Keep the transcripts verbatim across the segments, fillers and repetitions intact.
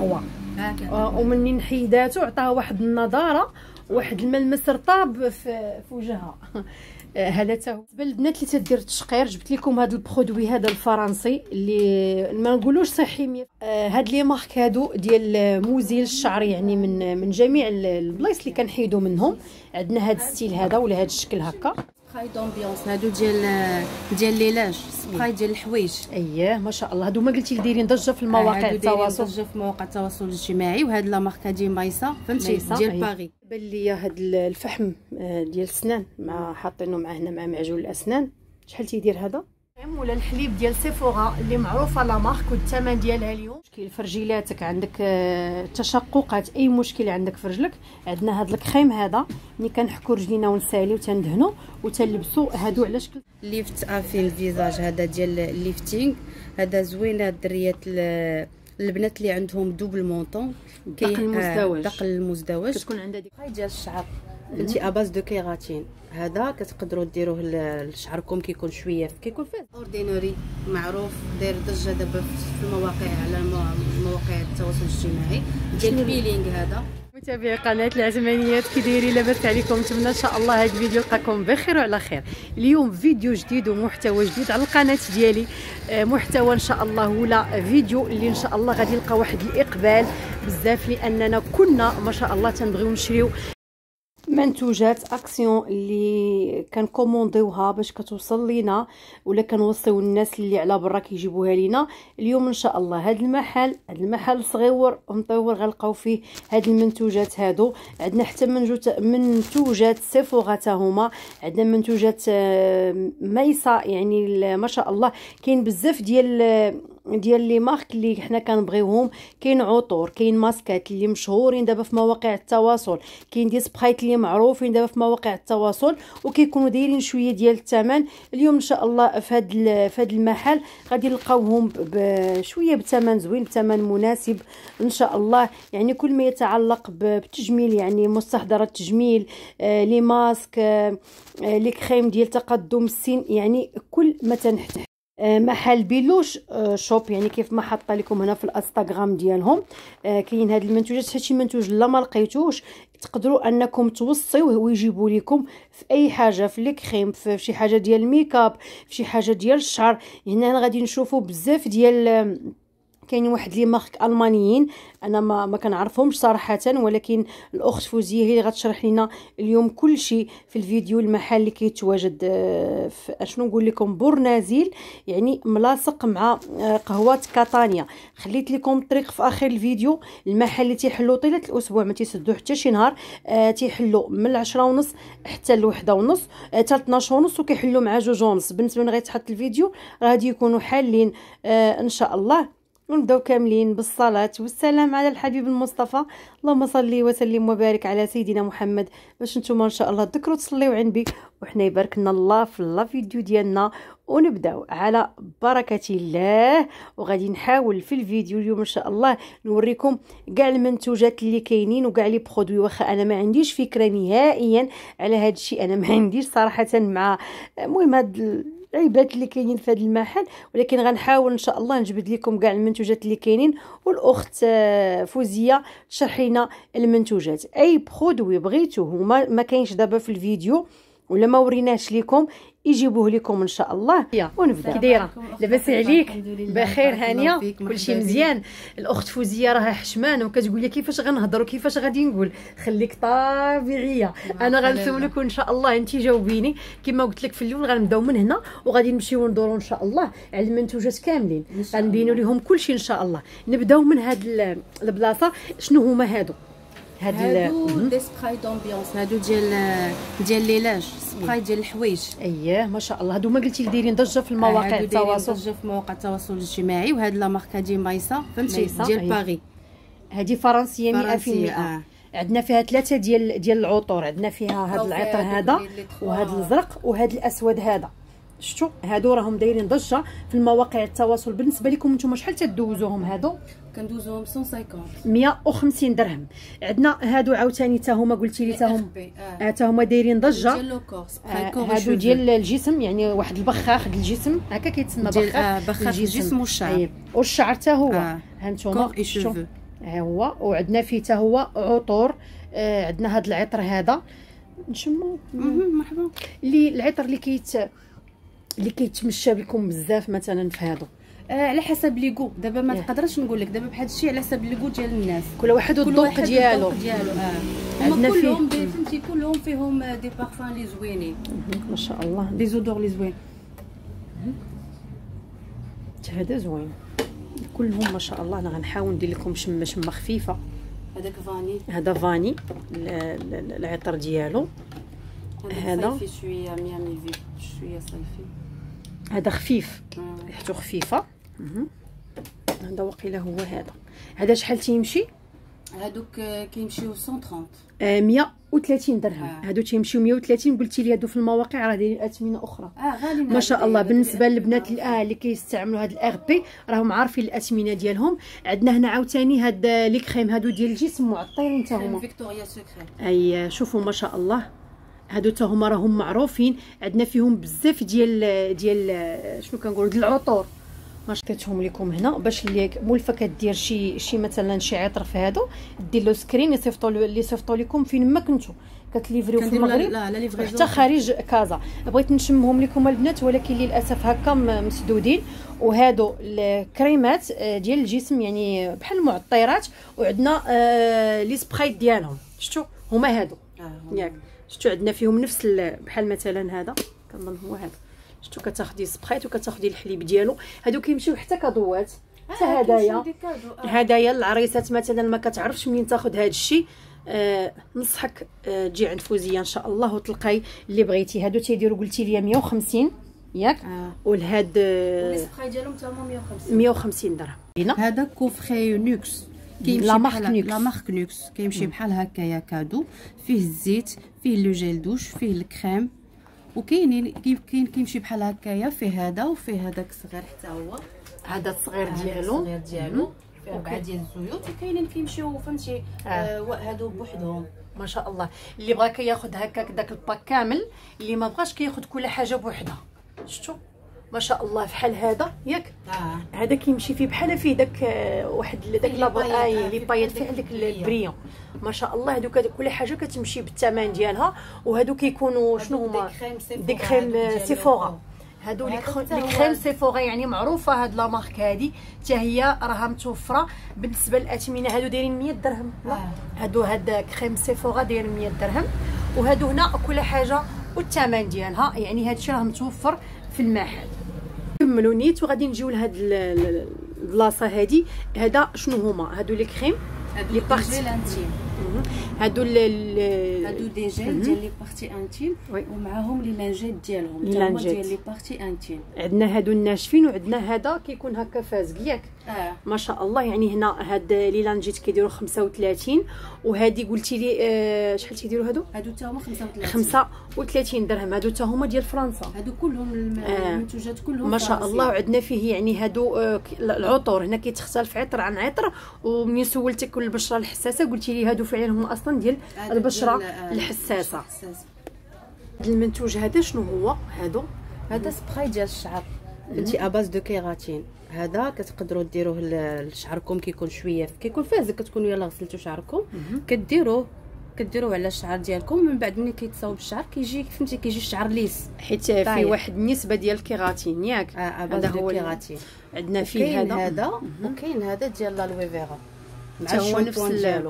اقوى. آه ومنين حيداتو عطاها واحد النضاره واحد الملمس رطاب في في وجهها. هذا تا هو بالنسبه للبنات اللي تدير التشقير. جبت لكم هذا البرودوي هذا الفرنسي اللي ما نقولوش صحي مية. آه هاد لي مارك هادو ديال موزيل الشعر، يعني من من جميع البلايص اللي كنحيدوا منهم. عندنا هاد الستيل هذا ولا هاد الشكل هكا سبراي دومبيونس. هادو ديال ديال ليلاج، سبراي ديال الحوايج. اييه ما شاء الله. هادو ما قلتي دايرين ضجه في المواقع التواصل، ضجه في مواقع التواصل الاجتماعي. وهاد لا ماركه دي مايسا فهمتي ديال باغي. بان ليا هاد الفحم ديال السنان مع حاطينه مع هنا مع معجون الاسنان. شحال تيدير هذا؟ ولا الحليب ديال سيفورا اللي معروفه لا مارك والثمن ديالها اليوم. مشكل في رجيلاتك، عندك تشققات، اي مشكل عندك في رجلك، عندنا هذا الكريم هذا ملي كنحكوا رجلينا ونساليو تندهنوا وتلبسوا هادو على شكل ليفت افين الفيزاج. هذا ديال الليفتينغ، هذا زوين. هاد الدريات البنات اللي عندهم دوبل مونطون، دقل المزدوج، دقل المزدوج كتكون عندها ديك ديال الشعر انت اباز دو كيراتين. هذا كتقدروا ديروه لشعركم كيكون شويه كيكون فيه اوردينري معروف داير ضجه دابا في المواقع على مواقع التواصل الاجتماعي ديال البيلينغ. هذا متابعي قناه العزمانيات كي دايرين؟ لاباس عليكم؟ نتمنى ان شاء الله هذا الفيديو يلقاكم بخير وعلى خير. اليوم فيديو جديد ومحتوى جديد على القناه ديالي، محتوى ان شاء الله ولا فيديو اللي ان شاء الله غادي يلقى واحد الاقبال بزاف، لاننا كنا ما شاء الله تنبغيو نشريو منتوجات اكسيون اللي كنكومونديوها باش كتوصل لينا ولا كنوصيو الناس اللي على برا كيجيبوها لينا. اليوم ان شاء الله هذا المحل هذا المحل صغيور ومطور غنلقاو فيه هاد المنتوجات هادو. عندنا حتى منتوجات سيفورا تا هما، عندنا منتوجات ميسا، يعني ما شاء الله كاين بزاف ديال ديال لي مارك اللي حنا كنبغيوهم. كاين عطور، كاين ماسكات اللي مشهورين دابا في مواقع التواصل، كاين دي سبرايت اللي معروفين دابا في مواقع التواصل وكيكونوا دايرين شويه ديال الثمن. اليوم ان شاء الله في هذا في هذا المحل غادي نلقاوهم بشويه بثمن زوين، بثمن مناسب ان شاء الله. يعني كل ما يتعلق بالتجميل، يعني مستحضرات التجميل، آه لي ماسك، آه لي كريم ديال تقدم السن، يعني كل ما تنحتاج. محل بيلوش شوب، يعني كيف ما حاطه لكم هنا في الانستغرام ديالهم. كاين هاد المنتوجات، حتى شي منتوج لا ما لقيتوش تقدروا انكم توصيوه ويجيبوا لكم في اي حاجه، في لي كريم، في شي حاجه ديال الميكاب، في شي حاجه ديال الشعر. هنا غادي نشوفوا بزاف ديال كاين واحد لي مارك المانيين انا ما ما كنعرفهمش صراحه، ولكن الاخت فوزيه هي اللي غتشرح لنا اليوم كل شيء في الفيديو. المحل اللي كيتواجد في اشنو نقول لكم بورنازيل، يعني ملاصق مع قهوه كاتانيا. خليت لكم الطريق في اخر الفيديو. المحل اللي تيحلو طيله الاسبوع ما تيسدو حتى شي نهار، آه تيحلو من العشرة ونص حتى الوحده ونص، آه حتى اثناش ونص، وكيحلو مع جوج ونص. بالنسبه من غيتحط الفيديو غادي يكونوا حالين آه ان شاء الله. ونبداو كاملين بالصلاه والسلام على الحبيب المصطفى. اللهم صل وسلم وبارك على سيدنا محمد، باش نتوما ان شاء الله تذكروا تصليو عندي وحنا يبارك لنا الله في لا فيديو ديالنا. ونبداو على بركه الله. وغادي نحاول في الفيديو اليوم ان شاء الله نوريكم كاع المنتوجات اللي كاينين وكاع لي برودوي. واخا انا ما عنديش فكره نهائيا على هذا الشيء، انا ما عنديش صراحه مع المهم هاد العيبات اللي كاينين في هذا المحل، ولكن غنحاول ان شاء الله نجبد لكم كاع المنتوجات اللي كاينين. والاخت فوزيه تشرح لنا المنتوجات. اي برودوي بغيتوه وما ما كاينش دابا في الفيديو ولا ما وريناش لكم يجيبوه لكم ان شاء الله. ونبدا. كي دايره؟ لاباس عليك؟ بخير هانيه؟ كلشي مزيان؟ الاخت فوزيه راها حشمانه وكتقول لي كيفاش غنهضر وكيفاش غادي نقول. خليك طبيعيه، انا غنسولك وان شاء الله انت جاوبيني. كما قلت لك في الاول غنبداو من هنا وغادي نمشيو ندوروا ان شاء الله على المنتوجات كاملين، غنبينوا لهم كلشي ان شاء الله. نبداو من هاد البلاصه. شنو هما هادو؟ هادو دي سبراي دومبيونس. هادو ديال ديال ليلاج، سبراي ديال الحوايج. اييه ما شاء الله. هادو ما قلتي دايرين ضجه في المواقع التواصل، ضجه في مواقع التواصل الاجتماعي. وهاد لا ماركه دي مايسا فهمتي ديال باغي. هادي فرنسيه مئة في المئة. آه. عندنا فيها ثلاثه ديال ديال العطور. عندنا فيها هاد العطر هذا وهاد الازرق وهاد الاسود هذا. شفتوا هادو راهم دايرين ضجه في المواقع التواصل. بالنسبه لكم نتوما شحال تدوزوهم هادو؟ كندوزوهم مية وخمسين مئة وخمسين درهم. عندنا هادو عاوتاني حتى هما قلتي لي حتى هما حتى هما دايرين ضجه. هادو ديال الجسم، يعني واحد البخاخ ديال الجسم هكا كيتسمى بخاخ بخاخ الجسم والشعر. والشعر حتى هو. ها نتوما ها هو. وعندنا فيه حتى هو عطور. آه عندنا هذا العطر هذا نشمو مرحبا، اللي العطر اللي كيت اللي كيتمشى بكم بزاف مثلا في هادو. آه على حسب ليغو. دابا ما تقدرش نقول لك دابا بحال الشيء على حسب ليغو ديال الناس، كل واحد والذوق ديالو ديالو. اه عندنا هما فيه كلهم فهمتي كلهم فيهم دي بارفان لي زوينين ما شاء الله، دي زودور لي زوين. هذا زوين كلهم ما شاء الله. انا غنحاول ندير لكم شمه شمه خفيفه. هذاك فاني، هذا فاني العطر ديالو. هذا صيفي شويه ميامي فيف شويه صيفي. هذا خفيف ريحته خفيفه. هذا وقيله هو هذا. هذا شحال تيمشي؟ هادوك كيمشيو مية وثلاثين آه مية وثلاثين درهم. آه. هادو تيمشيو مية وثلاثين. قلتي لي هادو في المواقع راه دايرين اثمنه اخرى. اه غالي ما شاء الله. بالنسبه للبنات الاه اللي كيستعملوا هاد الاغ بي راهم عارفين الاثمنه ديالهم. عندنا هنا عاوتاني هاد لي كريم هادو ديال الجسم معطرين حتى هما. فيكتوريا سكري. اي شوفوا ما شاء الله هادو حتى هما راهم معروفين. عندنا فيهم بزاف ديال ديال شنو كنقولوا ديال العطور. ما شفتهم لكم هنا باش اللي مولفه كدير شي شي مثلا شي عطر في هادو دير له سكرين يصيفطوا اللي يصيفطوا لكم فين ما كنتو كتليفريو في المغرب. لا لا ليفريزون حتى خارج كازا. بغيت نشمهم لكم البنات ولكن للاسف هكا مسدودين. وهادو الكريمات ديال الجسم يعني بحال المعطرات. وعندنا آه لي سبرايت ديالهم شفتوا هما هادو ياك. شفتوا عندنا فيهم نفس بحال مثلا هذا كنظن هو هذا. شفتوا كتاخدي سبرايت وكتاخدي الحليب ديالو. هادو كيمشيو حتى كادوات حتى آه هدايا. آه. هدايا للعريسات مثلا ما كتعرفش منين تاخد هذا الشيء. آه نصحك آه تجي عند فوزيه ان شاء الله وتلقاي اللي بغيتي. هادو تيديروا قلتي لي مية وخمسين ياك. آه. ولهاد آه السبراي ديالهم حتى هما مية وخمسين مية وخمسين درهم. هذا كوفري نوكس كيمشي لا مارك نوكس. لا مارك نوكس كيمشي بحال هكايا كادو. فيه الزيت، فيه لو جيل دوش، فيه الكريم. وكاينين كاين كيمشي بحال هكايا. فيه هذا وفيه هذاك الصغير حتى هو. هذا الصغير ديالو الصغير ديالو فيه اربعه ديال الزيوت. وكاينين كيمشيو فهمتي هادو بوحدهم. ما شاء الله. اللي بغا كياخذ هكاك داك الباك كامل. اللي ما بغاش كياخذ كل حاجه بوحدها. شفتوا ما شاء الله بحال هذا ياك. آه. هذا كيمشي فيه بحال فيه داك واحد داك لاباي لي بايات فيه داك البريون. ما شاء الله. هذوك كل حاجه كتمشي بالثمن ديالها. وهادو كيكونوا شنو هما دي كريم سيفورا. هادو لي كريم سيفورا يعني معروفه. هاد لا مارك هادي حتى هي راها متوفره بالنسبه للاثمنه. هادو دايرين مية درهم. لا هادو هاد كريم سيفورا داير مية درهم. وهادو هنا كل حاجه والثمن ديالها يعني هادشي راه متوفر في المحل. كملوا نيت وغادي نجيو لهاد البلاصه هادي. هذا شنو هما هادو لي كريم لي بارتي انتيم. هادو هادو دي جيل ديال لي بارتي انتيم ومعاهم لي لانجيت ديالهم حتى هما ديال لي بارتي انتيم. عندنا هادو الناشفين وعندنا هذا كيكون هكا فازق ياك. آه. ما شاء الله. يعني هنا هاد لي لانجيت كيديروا خمسة وثلاثين. وهادي قلتي لي آه شحال تيديروا هادو؟ هادو حتى هما خمسة وثلاثين خمسة وثلاثين درهم. هادو حتى هما ديال فرنسا. هادو كلهم المنتوجات كلهم ما شاء الله. وعندنا فيه يعني هادو آه العطور هنا كيتختلف عطر عن عطر. ومنين سولتك البشره الحساسه قلتي لي هادو فعلا هما اصلا ديال البشره الحساسه. هاد المنتوج هذا شنو هو؟ هادو هذا سبراي ديال الشعر فهمتي اباز دو كيراتين. هذا كتقدروا ديروه لشعركم كيكون شويه كيكون فازك. كتكونوا يلا غسلتوا شعركم كديروه كديروه على الشعر ديالكم. من بعد ملي كيتصاوب الشعر كيجي فهمتي كيجي الشعر ليس حيت فيه واحد النسبه ديال الكيراتين ياك. آه هذا هو الكيراتين. عندنا فيه هذا هذا وكاين هذا ديال لالوي فيرا مع هو نفس ديالو.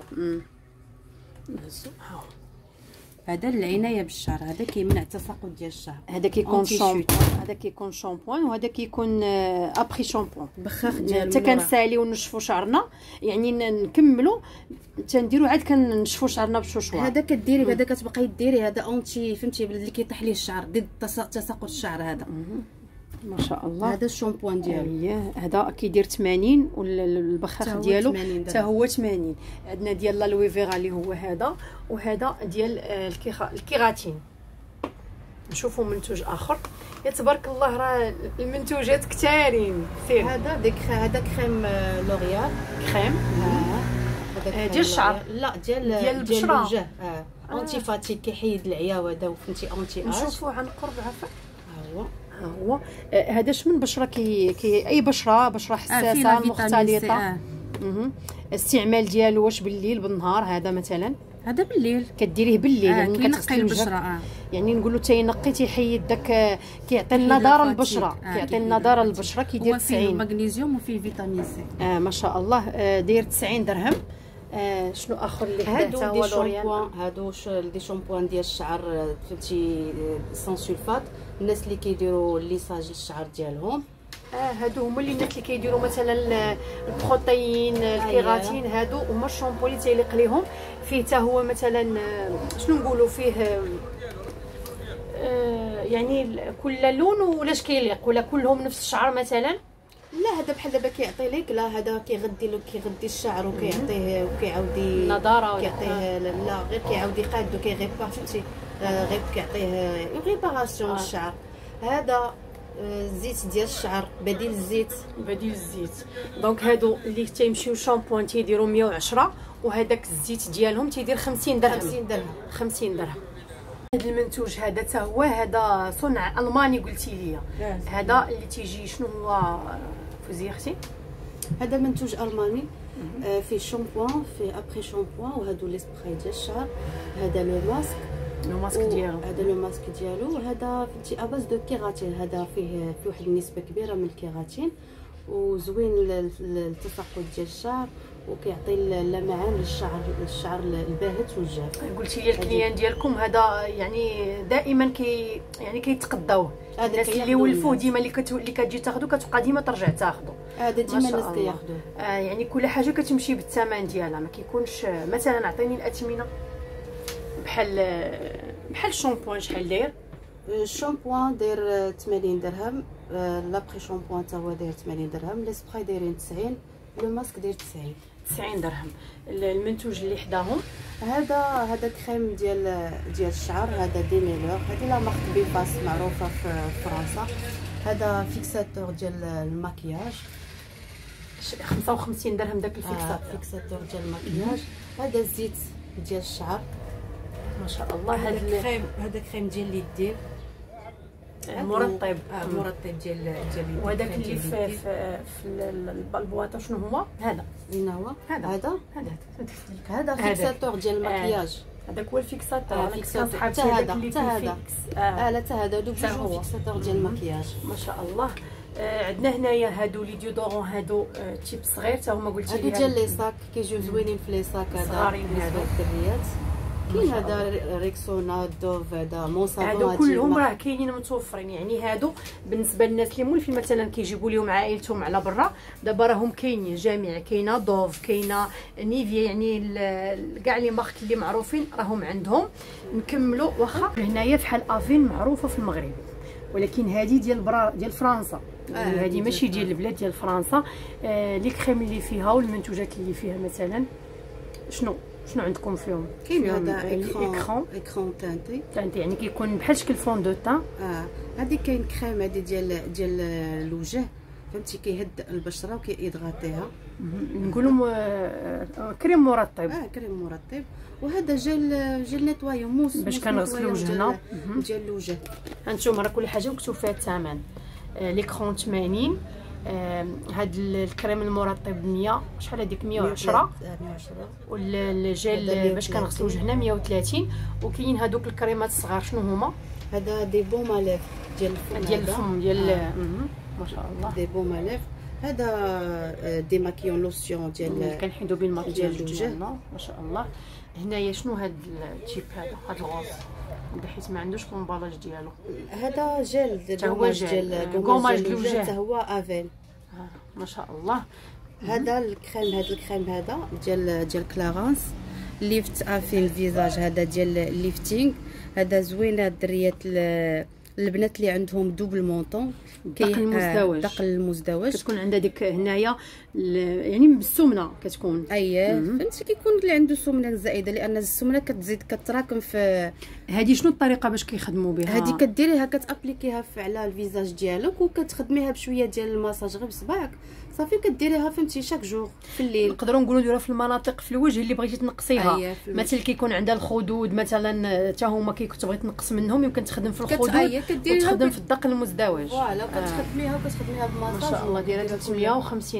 هذا العنايه بالشعر. هذا كيمنع التساقط ديال الشعر. هذا كيكون شامبوان. هذا كيكون شامبوان وهذا كيكون ابري شامبوان بخاخ ديال حتى كنساليو ونشفوا شعرنا يعني نكملوا تنديروا عاد كنشفوا شعرنا بشوشوا. هذا كديري هذا كتبقاي ديري هذا اونتي فهمتي اللي كيطيح ليه الشعر ضد تساقط الشعر. هذا ما شاء الله. هذا الشامبوان ديالو. اييه هذا كيدير ثمانين والبخاخ ديالو حتى هو ثمانين. عندنا ديال لالوي فيرا اللي هو هذا. وهذا ديال الكيراتين. نشوفوا منتوج اخر. يا تبارك الله راه المنتوجات كثارين. سير هذا ديك هذا كريم لوريال كريم هذا ديال الشعر. لا ديال ديال البشره. الوجه. اه اونتي فاتيك كيحيد العياوه وفهمتي اونتي اش. نشوفوا عن قرب عفوا. ها هو ها هو هذا شمن بشره كي, كي اي بشره بشره حساسه آه مختلطه. آه. الاستعمال ديالو واش بالليل بالنهار؟ هذا مثلا هذا بالليل كديريه بالليل آه يعني كينقي البشره. اه يعني نقولوا تينقي تيحيد داك كيعطي النضاره للبشره، آه كيعطي النضاره للبشره، كيدير تسعين. فيه مغنيسيوم وفيه فيتامين سي. اه ما شاء الله. آه داير تسعين درهم. آه شنو اخر اللي هادو حدا دي هو لوريال؟ شامبوان، هادو دي شامبوان ديال الشعر فهمتي سون سولفات، الناس اللي كيديروا ليساج للشعر ديالهم. اه هادو هما اللي الناس اللي كيديروا مثلا البروتين الكيراتين، هادو هما الشامبو اللي تيليق ليهم. فيه حتى هو مثلا شنو نقولوا فيه آه يعني كل لون ولاش كيليق، ولا كلهم نفس الشعر مثلا؟ لا هذا بحال دابا كيعطي لك، لا هذا كيغدي له كيغدي الشعر وكيعطيه وكيعاودي نضاره، كيعطيه لا غير كيعاود يقاد وكيغيبار فهمتي غير كيعطيه ريباراسيون الشعر. هذا الزيت ديال الشعر بديل الزيت، بديل الزيت. دونك هادو اللي تيمشيو شامبوان تيديروا مية وعشرة، وهذاك الزيت ديالهم تيدير خمسين درهم. خمسين درهم خمسين درهم. هذا المنتوج هذا حتى هو هذا صنع الماني قلتي لي. هذا اللي تيجي شنو هو فوزي اختي؟ هذا منتوج الماني آه فيه شامبوان فيه ابري شامبوان، وهادو لي سبراي ديال الشعر. هذا لو ماسك لو ماسك ديالو، هذا لو ماسك ديالو هذا فهمتي اباز دو كيراتين. هذا فيه فيه واحد النسبه كبيره من الكيراتين وزوين للتساقط ديال الشعر وكيعطي اللمعان للشعر الشعر الباهت والجاف. قلتي لي الكليان ديالكم هذا يعني دائما كي يعني كيتقداوه الناس اللي ولفوه ديما اللي كت... اللي كتجي تاخذو كتبقى ديما ترجع تاخذو. هذا ديما الناس كياخذوه. آه يعني كل حاجه كتمشي بالثمن ديالها، ما كيكونش مثلا عطيني الاثمنه بحال بحال الشامبوان شحال داير؟ الشامبوان داير ثمانين درهم، لابخي شامبوان حتى هو داير ثمانين درهم، لي سبراي دايرين تسعين، لو ماسك داير تسعين. تسعين درهم. المنتوج اللي حداهم هذا هذا كريم ديال ديال الشعر، هذا ديميلور، هذه لا مارك بيفاس معروفه في فرنسا. هذا فيكساتور ديال الماكياج خمسة وخمسين درهم داك الفيكساتور. آه فيكساتور ديال الماكياج. هذا الزيت ديال الشعر ما شاء الله. هذا الكريم هذا كريم ديال اليدين مرطب. اه مرطب ديال ديال اليدين. وهذاك اللي في في, في البواطه شنو هو؟ هذا وين هو؟ هذا هذا هذا هذا فيكساتور ديال الماكياج. هذاك هو الفيكساتور. انا كنت حتى هذا حتى هذا اه لا حتى هذا دوك جوج فيكساتور ديال الماكياج ما شاء الله. آه عندنا هنايا هادو لي ديودورون هادو آه تيب صغير حتى هما قلتي لي هادو ديال لي صاك كيجيو زوينين في لي صاك. هذا صغارين هادو الدريات. كاين هذا ريكسونا دوف هذا مونسافون هادو كلهم راه كاينين متوفرين. يعني هادو بالنسبه للناس اللي مولفين مثلا كيجيبوا لهم عائلتهم على برا دابا راهم كاينين جميع. كاينه دوف كاينه نيفيا يعني كاع لي مارك اللي معروفين راهم عندهم. نكملوا واخا هنايا فحال افين معروفه في المغرب، ولكن هذه ديال برا ديال فرنسا. هذه آه ماشي ديال البلاد ديال فرنسا. آه لي كريم اللي فيها والمنتوجات اللي فيها مثلا شنو شنو عندكم فيهم؟ كاين هذا ايكرون ايكرون تانتي تانتي يعني كيكون بحال شكل فون دو تان. اه هذه كاين كريم هذه ديال ديال الوجه فهمتي كيهدئ البشره وكيدغاطيها. نقولوا كريم مرطب. اه كريم مرطب. وهذا جل جل نيطوايو موس باش كنغسلوا وجهنا ديال الوجه. هانتوما راه كل حاجه مكتوب فيها الثمن. آه ليكرون ثمانين. آه هاد الكريم المرطب مية شحال هذيك مية وعشرة. مية وعشرة. والجل باش كنغسلوا وجهنا مية وثلاثين. وكاين هادوك الكريمات الصغار شنو هما؟ هذا دي بوماليف ديال الفم ديال الفم ديال آه. ما شاء الله دي بوماليف. هذا دي ماكيون لوسيون ديال كنحيدو بين الماكياج ديالنا ما شاء الله. هنايا شنو هاد التيب هذا هاد الغوز هذا حيت ما عندوش كومبالاج ديالو. هذا جل غوماج ديال غوماج الوجه حتى هو افين. آه. ما شاء الله. هذا الكريم هذا الكريم هذا ديال ديال كلارانس ليفت افين الفيزاج. هذا ديال الليفتينغ. هذا زوين الدريات البنات اللي عندهم دوبل مونطون دقل المزدوج. دقل المزدوج كتكون عندها ديك هنايا يعني بالسمنه كتكون. اييه فهمتي كيكون اللي عنده سمنه زائده لان السمنه كتزيد كتراكم في. هذه شنو الطريقه باش كيخدموا بها؟ هذه كديريها كتابليكيها على الفيزاج ديالك وكتخدميها بشويه ديال الماساج غير بصبعك صافي كديريها فهمتي شاك جور في الليل. نقدروا نقولوا ديروها في المناطق في الوجه اللي بغيتي تنقصيها. أيه مثلا كيكون عندها الخدود مثلا حتى هما كتبغي تنقص منهم يمكن تخدم في الخدود أيه وتخدم في الدقل المزدوج. فوالا كتخدميها وكتخدميها بماساج ما شاء الله دايره ثلاثمية وخمسين درهم يعني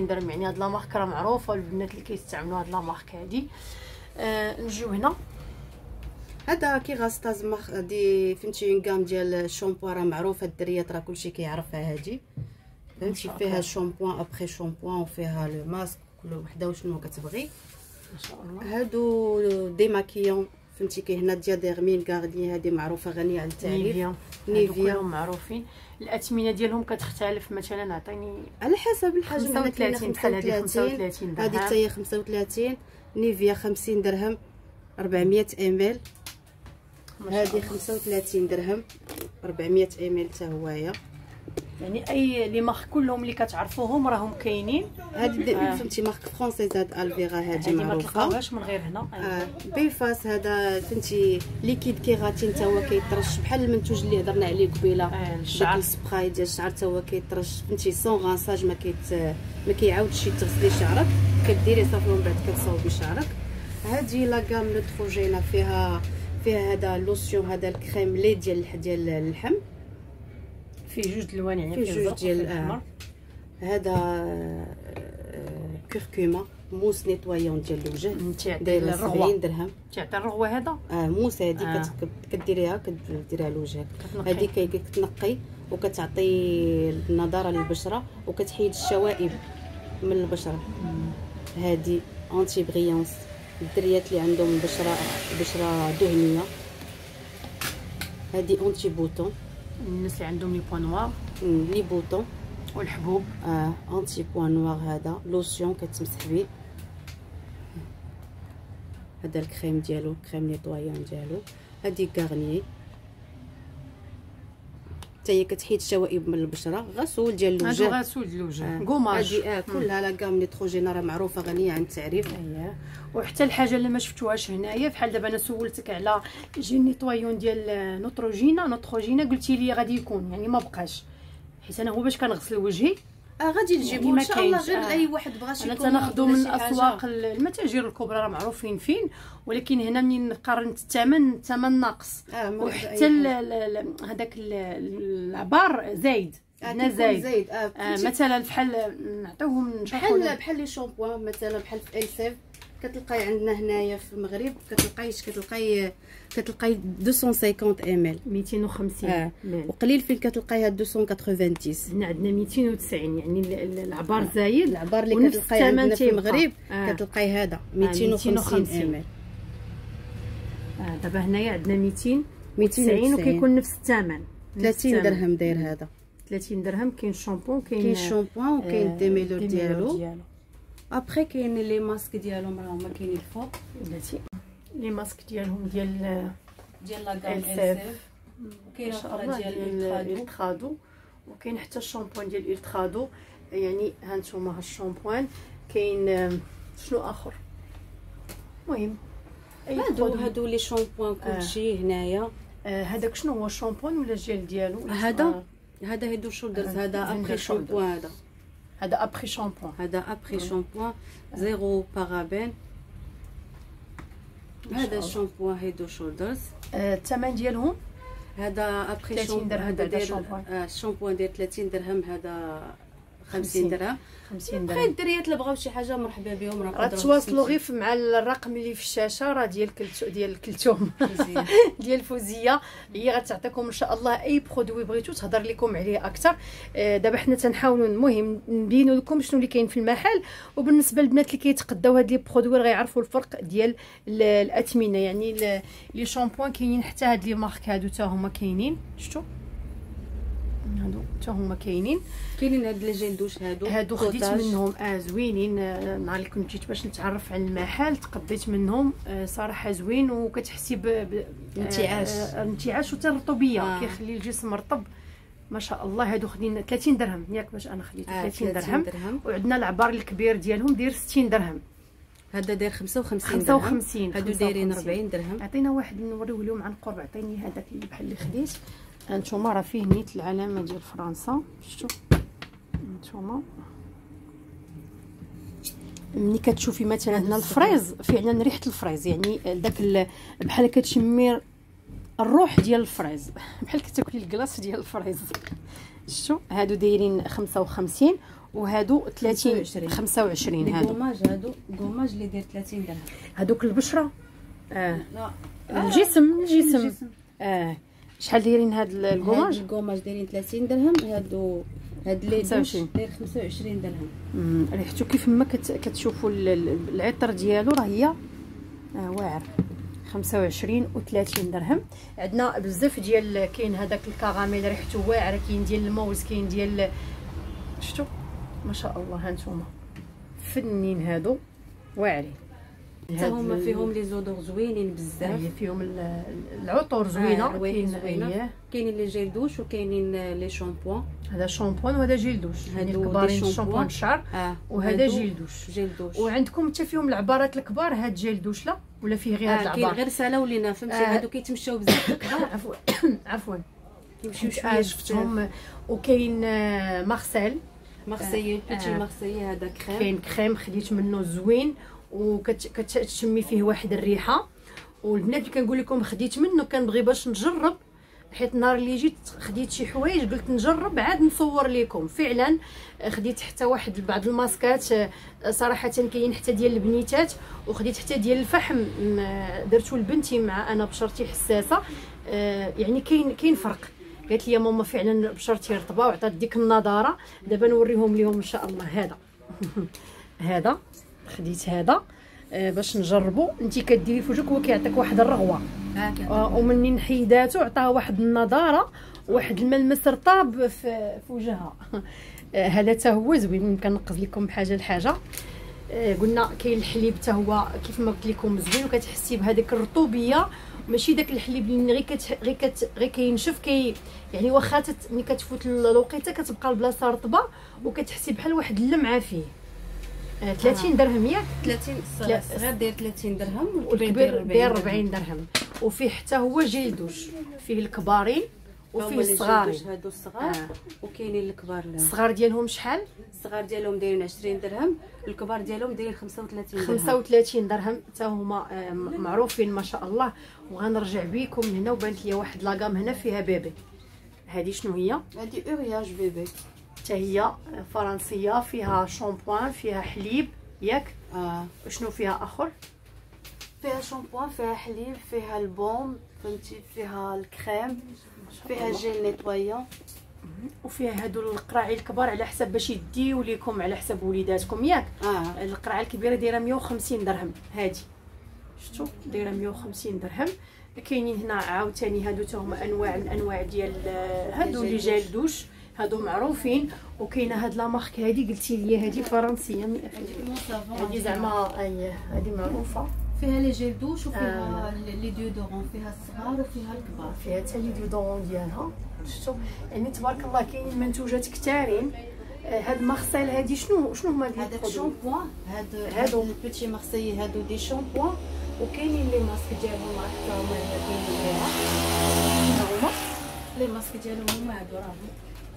يعني هاد لا مارك راه معروفه البنات اللي كيستعملوا هاد لا مارك هادي. آه نجيو هنا هذا كيغاستاز مخ دي فهمتي اون غام ديال الشامبو راه معروفه الدريات راه كلشي كيعرفها هادي فهمتي فيها شامبوان ابري شامبوان وفيها لو ماسك كل وحده وشنو كتبغي ما شاء الله. هادو دي ماكيون فهمتي كاين هنا دياديرمين غاردين هذه معروفه غنيه عن التعريف. نيفيا نيفيا كلهم معروفين. الاثمنه ديالهم كتختلف مثلا عطيني على حسب الحجم. خمسة وثلاثين بحال هذه خمسة وثلاثين درهم هذه حتى هي خمسة وثلاثين. نيفيا خمسين درهم أربعمية ام ال. هذه خمسة وثلاثين درهم أربعمية ام ال حتى هوايه. يعني اي لي مارك كلهم اللي كتعرفوهم راهم كاينين. هذه آه. فهمتي مارك فرونسيز هاد الفيغا هذه معروفه ما تلقاوهاش من غير هنا. آه. بيفاس هذا فهمتي ليكيد كيغاتين حتى هو كيطرش بحال المنتوج اللي هضرنا عليه قبيله. آه. داك السبراي ديال الشعر حتى هو كيطرش فهمتي سون غانساج ما كيت ما كيعاودش تغسلي شعرك كديري صافي ومن بعد كتصاوبي شعرك. هذه لا غام نوتروجينا فيها فيها هذا لوسيون هذا الكريم لي ديال ديال اللحم فيه جوج الوان يعني فيه جوج ديال الاحمر. هذا كركوما موس نيتوايون ديال الوجه داير سبعين درهم. تعطي الرغوه هذا اه موس هذه آه. كديريها كديريها لوجهك. هذه كتنقي وكتعطي النضاره للبشره وكتحيد الشوائب من البشره. هذه انتي بريونس الدريات اللي عندهم البشره بشره دهنيه. هذه انتي بوتون الناس اللي عندهم لي بوان نوار لي بوطون والحبوب. اه انتي بوان نوار هذا لوسيون كتمسح به. هذا الكريم ديالو كريم نيطوايون ديالو. هذه غارنيي حتى هي كتحيد الشوائب من البشره. غسول ديال الوجه هادو غسول ديال الوجه كوماج. هذه اه كلها لا غام نيتروجينا راه معروفه غنيه عن التعريف. اييه وحتى الحاجه اللي ما شفتوهاش هنايا بحال دابا انا سولتك على جي نيطوايون ديال نوتروجينا نوتروجينا قلتي لي غادي يكون يعني ما بقاش حيت انا هو باش كنغسل وجهي اه غادي نجيبو ان شاء الله غير آه. اي واحد بغى شي انا تناخذو من اسواق المتاجر الكبرى راه معروفين فين ولكن هنا منين قارنت الثمن الثمن ناقص. آه وحتى هذاك العبار زايد آه زايد, زايد. آه آه مثلا بحال نعطيوهم بحال بحال لي شامبوان مثلا بحال في السيف كتلقاي عندنا هنايا في المغرب كتلقايش كتلقاي كتلقاي مئتين وخمسين ام ال مئتين وخمسين آه. وقليل فين كتلقايها مئتين وتسعين. هنا عندنا مئتين وتسعين يعني العبار آه. زايد. العبار اللي كتلقاي عندنا في المغرب آه. كتلقاي هذا مئتين وخمسين ام ال. اه دابا هنايا عندنا مئتين وتسعين وكيكون نفس الثمن ثلاثين درهم داير هذا ثلاثين درهم. كاين شامبون كاين كاين شامبوان وكاين آه ديميلور ديالو. ابخي كاين لي ماسك ديالهم راه هما كاينين الفوق بلاتي لي ماسك ديالهم ديال ديال لا غام السيف. وكاين اخرى ديال الترادو وكاين حتى الشامبوان ديال الترادو. يعني ها نتوما ها الشامبوان كاين شنو اخر. المهم هادو هادو لي شامبوان كلشي آه. هنايا آه هذاك شنو هو الشامبوان ولا الجيل ديالو هذا آه. هذا هيدو شولدرز. هذا ابري شامبوان. هذا هذا ابري شامبوان. هذا ابري شامبوان زيرو بارابين. هذا الشامبوان هيدو شولدرز. الثمن آه ديالهم هذا ابري شامبوان. هذا داير الشامبوان داير ثلاثين درهم. هذا خمسين درهم. خمسين درهم. بقيت الدريات اللي بغاو شي حاجه مرحبا بهم راه تواصلوا غير مع الرقم اللي في الشاشه راه ديال كلتو ديال الكلتوم ديال فوزيه. هي غتعطيكم ان شاء الله اي برودوي بغيتو تهضر لكم عليه اكثر. دابا حنا تنحاولوا المهم نبينوا لكم شنو اللي كاين في المحل. وبالنسبه للبنات اللي كيتقداو هاد لي برودوي راه غيعرفوا الفرق ديال الاثمنه. يعني لي شامبوان كاينين حتى هاد لي مارك هادو حتى هما كاينين. شفتوا هادو حتى هما كاينين. كاينين هاد لي جيل دوش هادو هادو خديت منهم اه زوينين. نهار اللي كنت جيت باش نتعرف على المحل تقديت منهم آه صراحه زوين وكتحسي بانتعاش آه انتعاش وحتى الرطوبيه آه. كيخلي الجسم رطب ما شاء الله. هادو خدينا ثلاثين درهم ياك باش انا خديت آه ثلاثين درهم. درهم. وعندنا العبار الكبير ديالهم داير ستين درهم. هذا داير خمسة وخمسين درهم. خمسة وخمسين. هادو دايرين أربعين درهم. عطينا واحد نوريوه لهم عن قرب. عطيني هذاك اللي بحال اللي خديت. هانتوما راه فيه نيت العلامه ديال فرنسا. شفتوا هانتوما ملي كتشوفي مثلا هنا الفريز فعلا ريحه الفريز يعني داك بحال كتشمي الروح ديال الفريز بحال كتاكلي الكلاص ديال الفريز. شفتوا هادو دايرين خمسة وخمسين وهادو ثلاثين خمسة وعشرين. هادو غوماج، هادو غوماج اللي داير ثلاثين درهم. هادوك البشره اه لا الجسم الجسم اه شحال دايرين هاد الكوماج؟ هاد الكوماج دايرين ثلاثين درهم. هادو هاد اللي خمسة وعشرين داير خمسة وعشرين درهم. امم ريحتو كيف ما كت... كتشوفوا العطر ديالو راه هي اه واعر. خمسة وعشرين و ثلاثين درهم. عندنا بزاف ديال كاين هذاك الكراميل ريحته واعره، كاين ديال الموز، كاين ديال شفتوا ما شاء الله. ها نتوما فنين هادو واعرين، حتى هما فيهم لي زودور زوينين بزاف. هي فيهم العطور زوينه. آه كاين زوينه، كاينين لي جيل دوش وكاينين لي شامبوان. هذا شامبوان وهذا جيل دوش، يعني الكبارين شامبوان الشعر آه. وهذا جيل دوش. جيل دوش. وعندكم حتى فيهم العبارات الكبار. هاد جيل دوش لا ولا فيه غير هاد آه العبار؟ كاين غير سالاو لينا فهمتي. آه. هادو كيتمشاو بزاف الكبار. عفوا عفوا كيمشيو شويه شويه. شفتهم. وكاين مارسيل مارسيي، بيتي آه. مارسيي هذا كريم. كاين كريم خديت منه زوين وكتشمي فيه واحد الريحه. والبنات اللي كنقول لكم خديت منه كنبغي باش نجرب، حيت النهار اللي جيت خديت شي حوايج قلت نجرب عاد نصور لكم. فعلا خديت حتى واحد بعض الماسكات صراحه كاين حتى ديال البنيتات، وخديت حتى ديال الفحم درتو لبنتي مع انا بشرتي حساسه. يعني كاين كاين فرق. قالت لي يا ماما فعلا بشرتي رطبه وعطات ديك النضاره. دابا نوريهم ليهم ان شاء الله. هذا هذا خديت هذا باش نجربو. انت كديري في وجهك هو كيعطيك واحد الرغوه هكا، ومنين حيداتو عطاها واحد النضاره، واحد الملمس رطاب في, في وجهها. هذا حتى هو زوين. ممكن نقز لكم بحاجه لحاجه. قلنا كاين الحليب حتى هو كيف ما قلت لكم زوين، وكتحسي بهذيك الرطوبيه، ماشي داك الحليب اللي غير كت غير كت غير كينشف كي يعني واخا ملي كتفوت الوقيته كتبقى البلاصه رطبه وكتحسي بحال واحد اللمعه فيه. آه ثلاثين درهم ياك؟ ثلاثين. الصغير داير ثلاثين درهم والكبير داير أربعين درهم. وفيه حتى هو جيل دوش، فيه الكبارين وفيه الصغارين. هادو الصغار آه. وكاينين الكبار. الصغار ديالهم شحال؟ الصغار ديالهم دايرين عشرين درهم، الكبار ديالهم دايرين خمسة وثلاثين درهم. خمسة وثلاثين درهم حتى هما آه معروفين ما شاء الله. وغنرجع بكم هنا وبانت لي واحد لاكام هنا فيها بيبي. هذه شنو هي؟ هذه اورياج بيبي، حتى هي فرنسيه، فيها شامبوان، فيها حليب ياك؟ اه. شنو فيها اخر؟ فيها شامبوان، فيها حليب، فيها البوم فهمتي، فيها الكريم، فيها جيل نيطويون، وفيها هادو القراعي الكبار على حسب باش يديو ليكم على حسب وليداتكم ياك؟ اه. القراعه الكبيره دايره مية وخمسين درهم. هادي شفتوا دايره مية وخمسين درهم. كاينين هنا عاوتاني هادو تا هما انواع من انواع ديال هادو اللي جال دوش، هادو معروفين. وكاينه هاد لا مارك هادي قلتي لي هادي فرنسيه مية في المية. هادي زعما اي هادي معروفه. فيها لي جيل دوش وفيها آه. لي ديودورون، فيها الصغار وفيها الكبار، فيها حتى لي ديودورون ديالها. شفتوا يعني تبارك الله كاينين منتوجات كثارين. هاد مارسيل هادي شنو شنو هما هذاك شامبوان. هاد هادو البيتي مارسيي هادو دي شامبوان. وكاينين لي ماسك ديالهم حتى هما كاينين فيها. هما لي ماسك ديالهم هما هادو راهم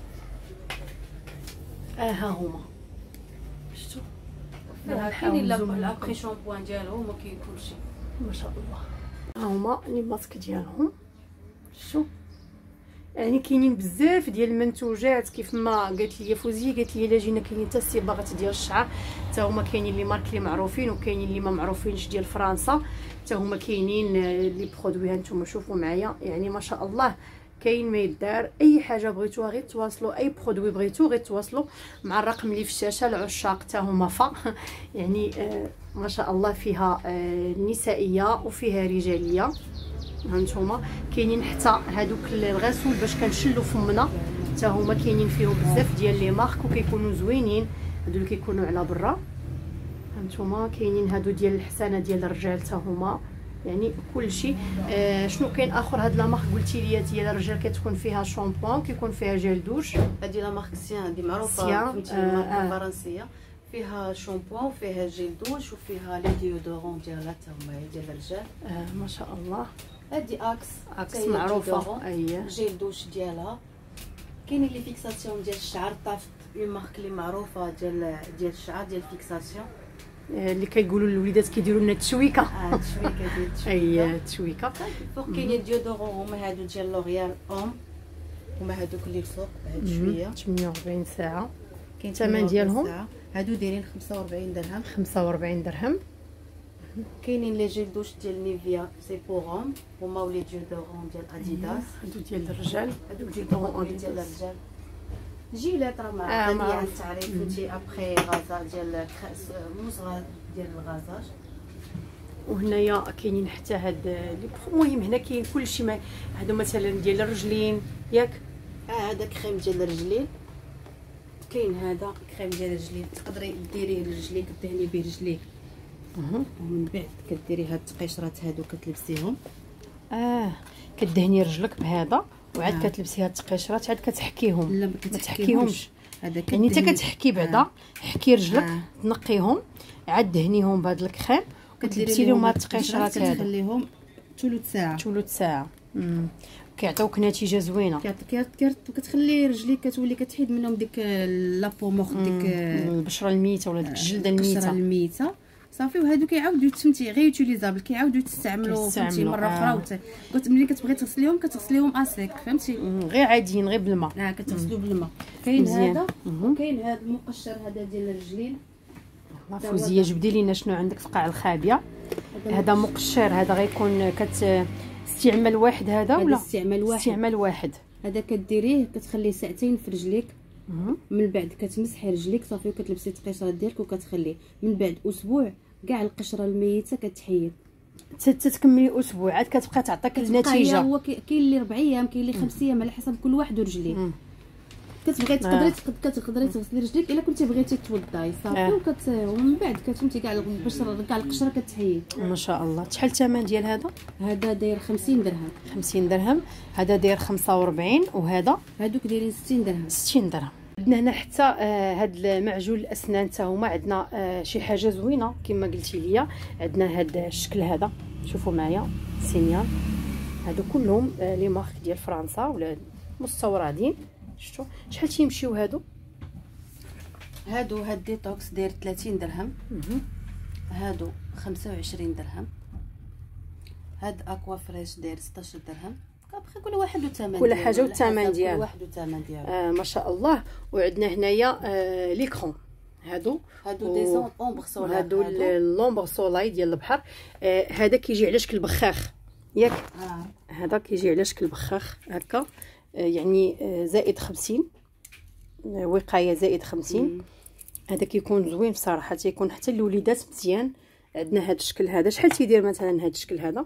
اه ها هما شفتوا. كاينين لابخي شامبوان ديالهم وكاين كلشي ما شاء الله. ها هما لي ماسك ديالهم. شوف يعني كاينين بزاف ديال المنتوجات كيف ما قالت لي فوزيه. قالت لي الا جينا كاينين حتى الصباغات ديال الشعر حتى هما كاينين لي مارك لي معروفين، وكاينين اللي ما معروفينش ديال فرنسا حتى هما كاينين لي برودوي. هانتوما شوفوا معايا يعني ما شاء الله كاين ما يدار. اي حاجه بغيتوها غير تواصلوا، اي برودوي بغيتو غير تواصلوا مع الرقم اللي في الشاشه. العشاق حتى هما فا يعني آه ما شاء الله فيها آه نسائيه وفيها رجاليه. هانتوما كاينين حتى هادوك الغسول باش كنشلو فمنا حتى هما كاينين فيهم بزاف ديال لي مارك وكيكونوا زوينين. هادو اللي كيكونوا على برا. هانتوما كاينين هادو ديال الحسانه ديال الرجال حتى هما يعني كلشي. آه شنو كاين اخر؟ هاد لا مارك قلتي لي ديال الرجال كتكون فيها شامبوان، كيكون فيها جيل دوش. هادي لا مارك سيان، هادي معروفه فهمتي، آه الماركه آه. الفرنسيه. فيها شامبوان وفيها جيل دوش وفيها لي ديودورون ديالها حتى هما ديال الرجال. آه ما شاء الله. هادي اكس اكس معروفه. اي جيل دوش ديالها. كاينين لي فيكساسيون ديال الشعر طافت، اون مارك اللي معروفه ديال ديال الشعر ديال فيكساسيون اللي كيقولوا الوليدات كيديروا لنا التشويكه. اه التشويكه ديال التشويكه. اي التشويكه. فوق كاينين ديودورون هما هادو ديال لوريال اوم، هما هادوك اللي فوق بعد شويه ثمانية وأربعين ساعه. كاين الثمن ديالهم هادو دايرين خمسة وأربعين درهم. خمسة وأربعين درهم. كاينين لي جيل دوش ديال نيفيا سي بوغوم، هما ولي ديودورون ديال اديداس. هادو ديال الرجال، هادو ديال ديال الرجال. جيلات راه معروفه ديال التعريف فهمتي. ابخي غازا ديال مصغر ديال الغازاج. وهنايا كاينين حتى هاد المهم هنا كاين كلشي. ما هادو مثلا ديال الرجلين ياك. اه هذا كريم ديال الرجلين. كاين هذا كريم ديال الرجلين تقدري ديريه لرجليك دهني به رجليك. اها ومن بعد كديري هاد التقيشرات هادو كتلبسيهم. اه كدهني رجلك بهذا وعاد آه. كتلبسي هاد التقيشرات عاد كتحكيهم. لا ما كتحكيهمش. هذا يعني انت كتحكي بعدا. آه. حكي رجلك آه. تنقيهم عاد دهنيهم بهاد الكريم كتلبسي لهم هاد التقيشرات هادو كتخليهم ثلث ساعه. ثلث ساعه. امم كيعطيوك نتيجه زوينه. كيعطيك كتخلي رجليك كتولي كتحيد منهم ديك لابو مخ ديك البشره الميته ولا ديك الجلده الميته. البشره الميته صافي. وهادو كيعاودوا تفهمتي غير يوتيليزابل كيعاودوا تستعملوا فهمتي مره اخرى. آه. قلت ملي كتبغي تغسليهم كتغسليهم اسيك فهمتي غير عاديين غير بالماء. اه كتغسلوا بالماء. كاين هذا وكاين هذا المقشر هذا ديال الرجلين. فوزيه جبدي لينا شنو عندك في قاع الخابيه. هذا مقشر هذا غيكون كت استعمال واحد هذا ولا استعمال واحد؟ استعمال واحد. هذا كديريه كتخليه ساعتين في رجليك. من بعد كتمسحي رجليك صافي وكتلبسي التقيشرات ديالك وكتخليه. من بعد اسبوع كاع القشره الميته كتحيد. تتكملي اسبوع عاد كتبقى تعطيك النتيجه. هو كاين اللي ربع ايام كاين اللي خمس ايام على حسب كل واحد ورجليه. كتبغي تقدري كتقدري تغسلي رجليك الا كنتي بغيتي توضاي صافي. آه. وكت ومن بعد كتفهمتي كاع البشره كاع القشره كتحيد. ما شاء الله. شحال الثمن ديال هذا؟ هذا داير خمسين درهم. خمسين درهم. هذا داير خمسة وأربعين. وهذا هادوك دايرين ستين درهم. ستين درهم. عندنا هنا حتى آه هاد معجون الاسنان حتى هما عندنا آه شي حاجه زوينه كما قلتي ليا. عندنا هاد الشكل هذا شوفوا معايا سينيال. هادو كلهم آه لي مارك ديال فرنسا ولا مستوردين. شفتوا شحال تيمشيو هادو؟ هادو هاد ديتوكس داير ثلاثين درهم. هادو خمسة وعشرين درهم. هاد اكوا فريش داير ستة عشر درهم. كابخي كل واحد والثمن كل حاجه والثمن ديالها. كل واحد والثمن ديالو. آه ما شاء الله. وعندنا هنايا آه ليكرون. هادو هادو دي زون اومبر سولاي. هادو لومبر سولاي ديال البحر. آه هذا كيجي على شكل بخاخ ياك. آه. هذا كيجي على شكل بخاخ هكا. آه يعني آه زائد خمسين. آه وقايه زائد خمسين. مم. هذا كيكون زوين بصراحه تيكون حتى الوليدات مزيان. عندنا هذا الشكل هذا شحال تيدير مثلا هذا الشكل هذا؟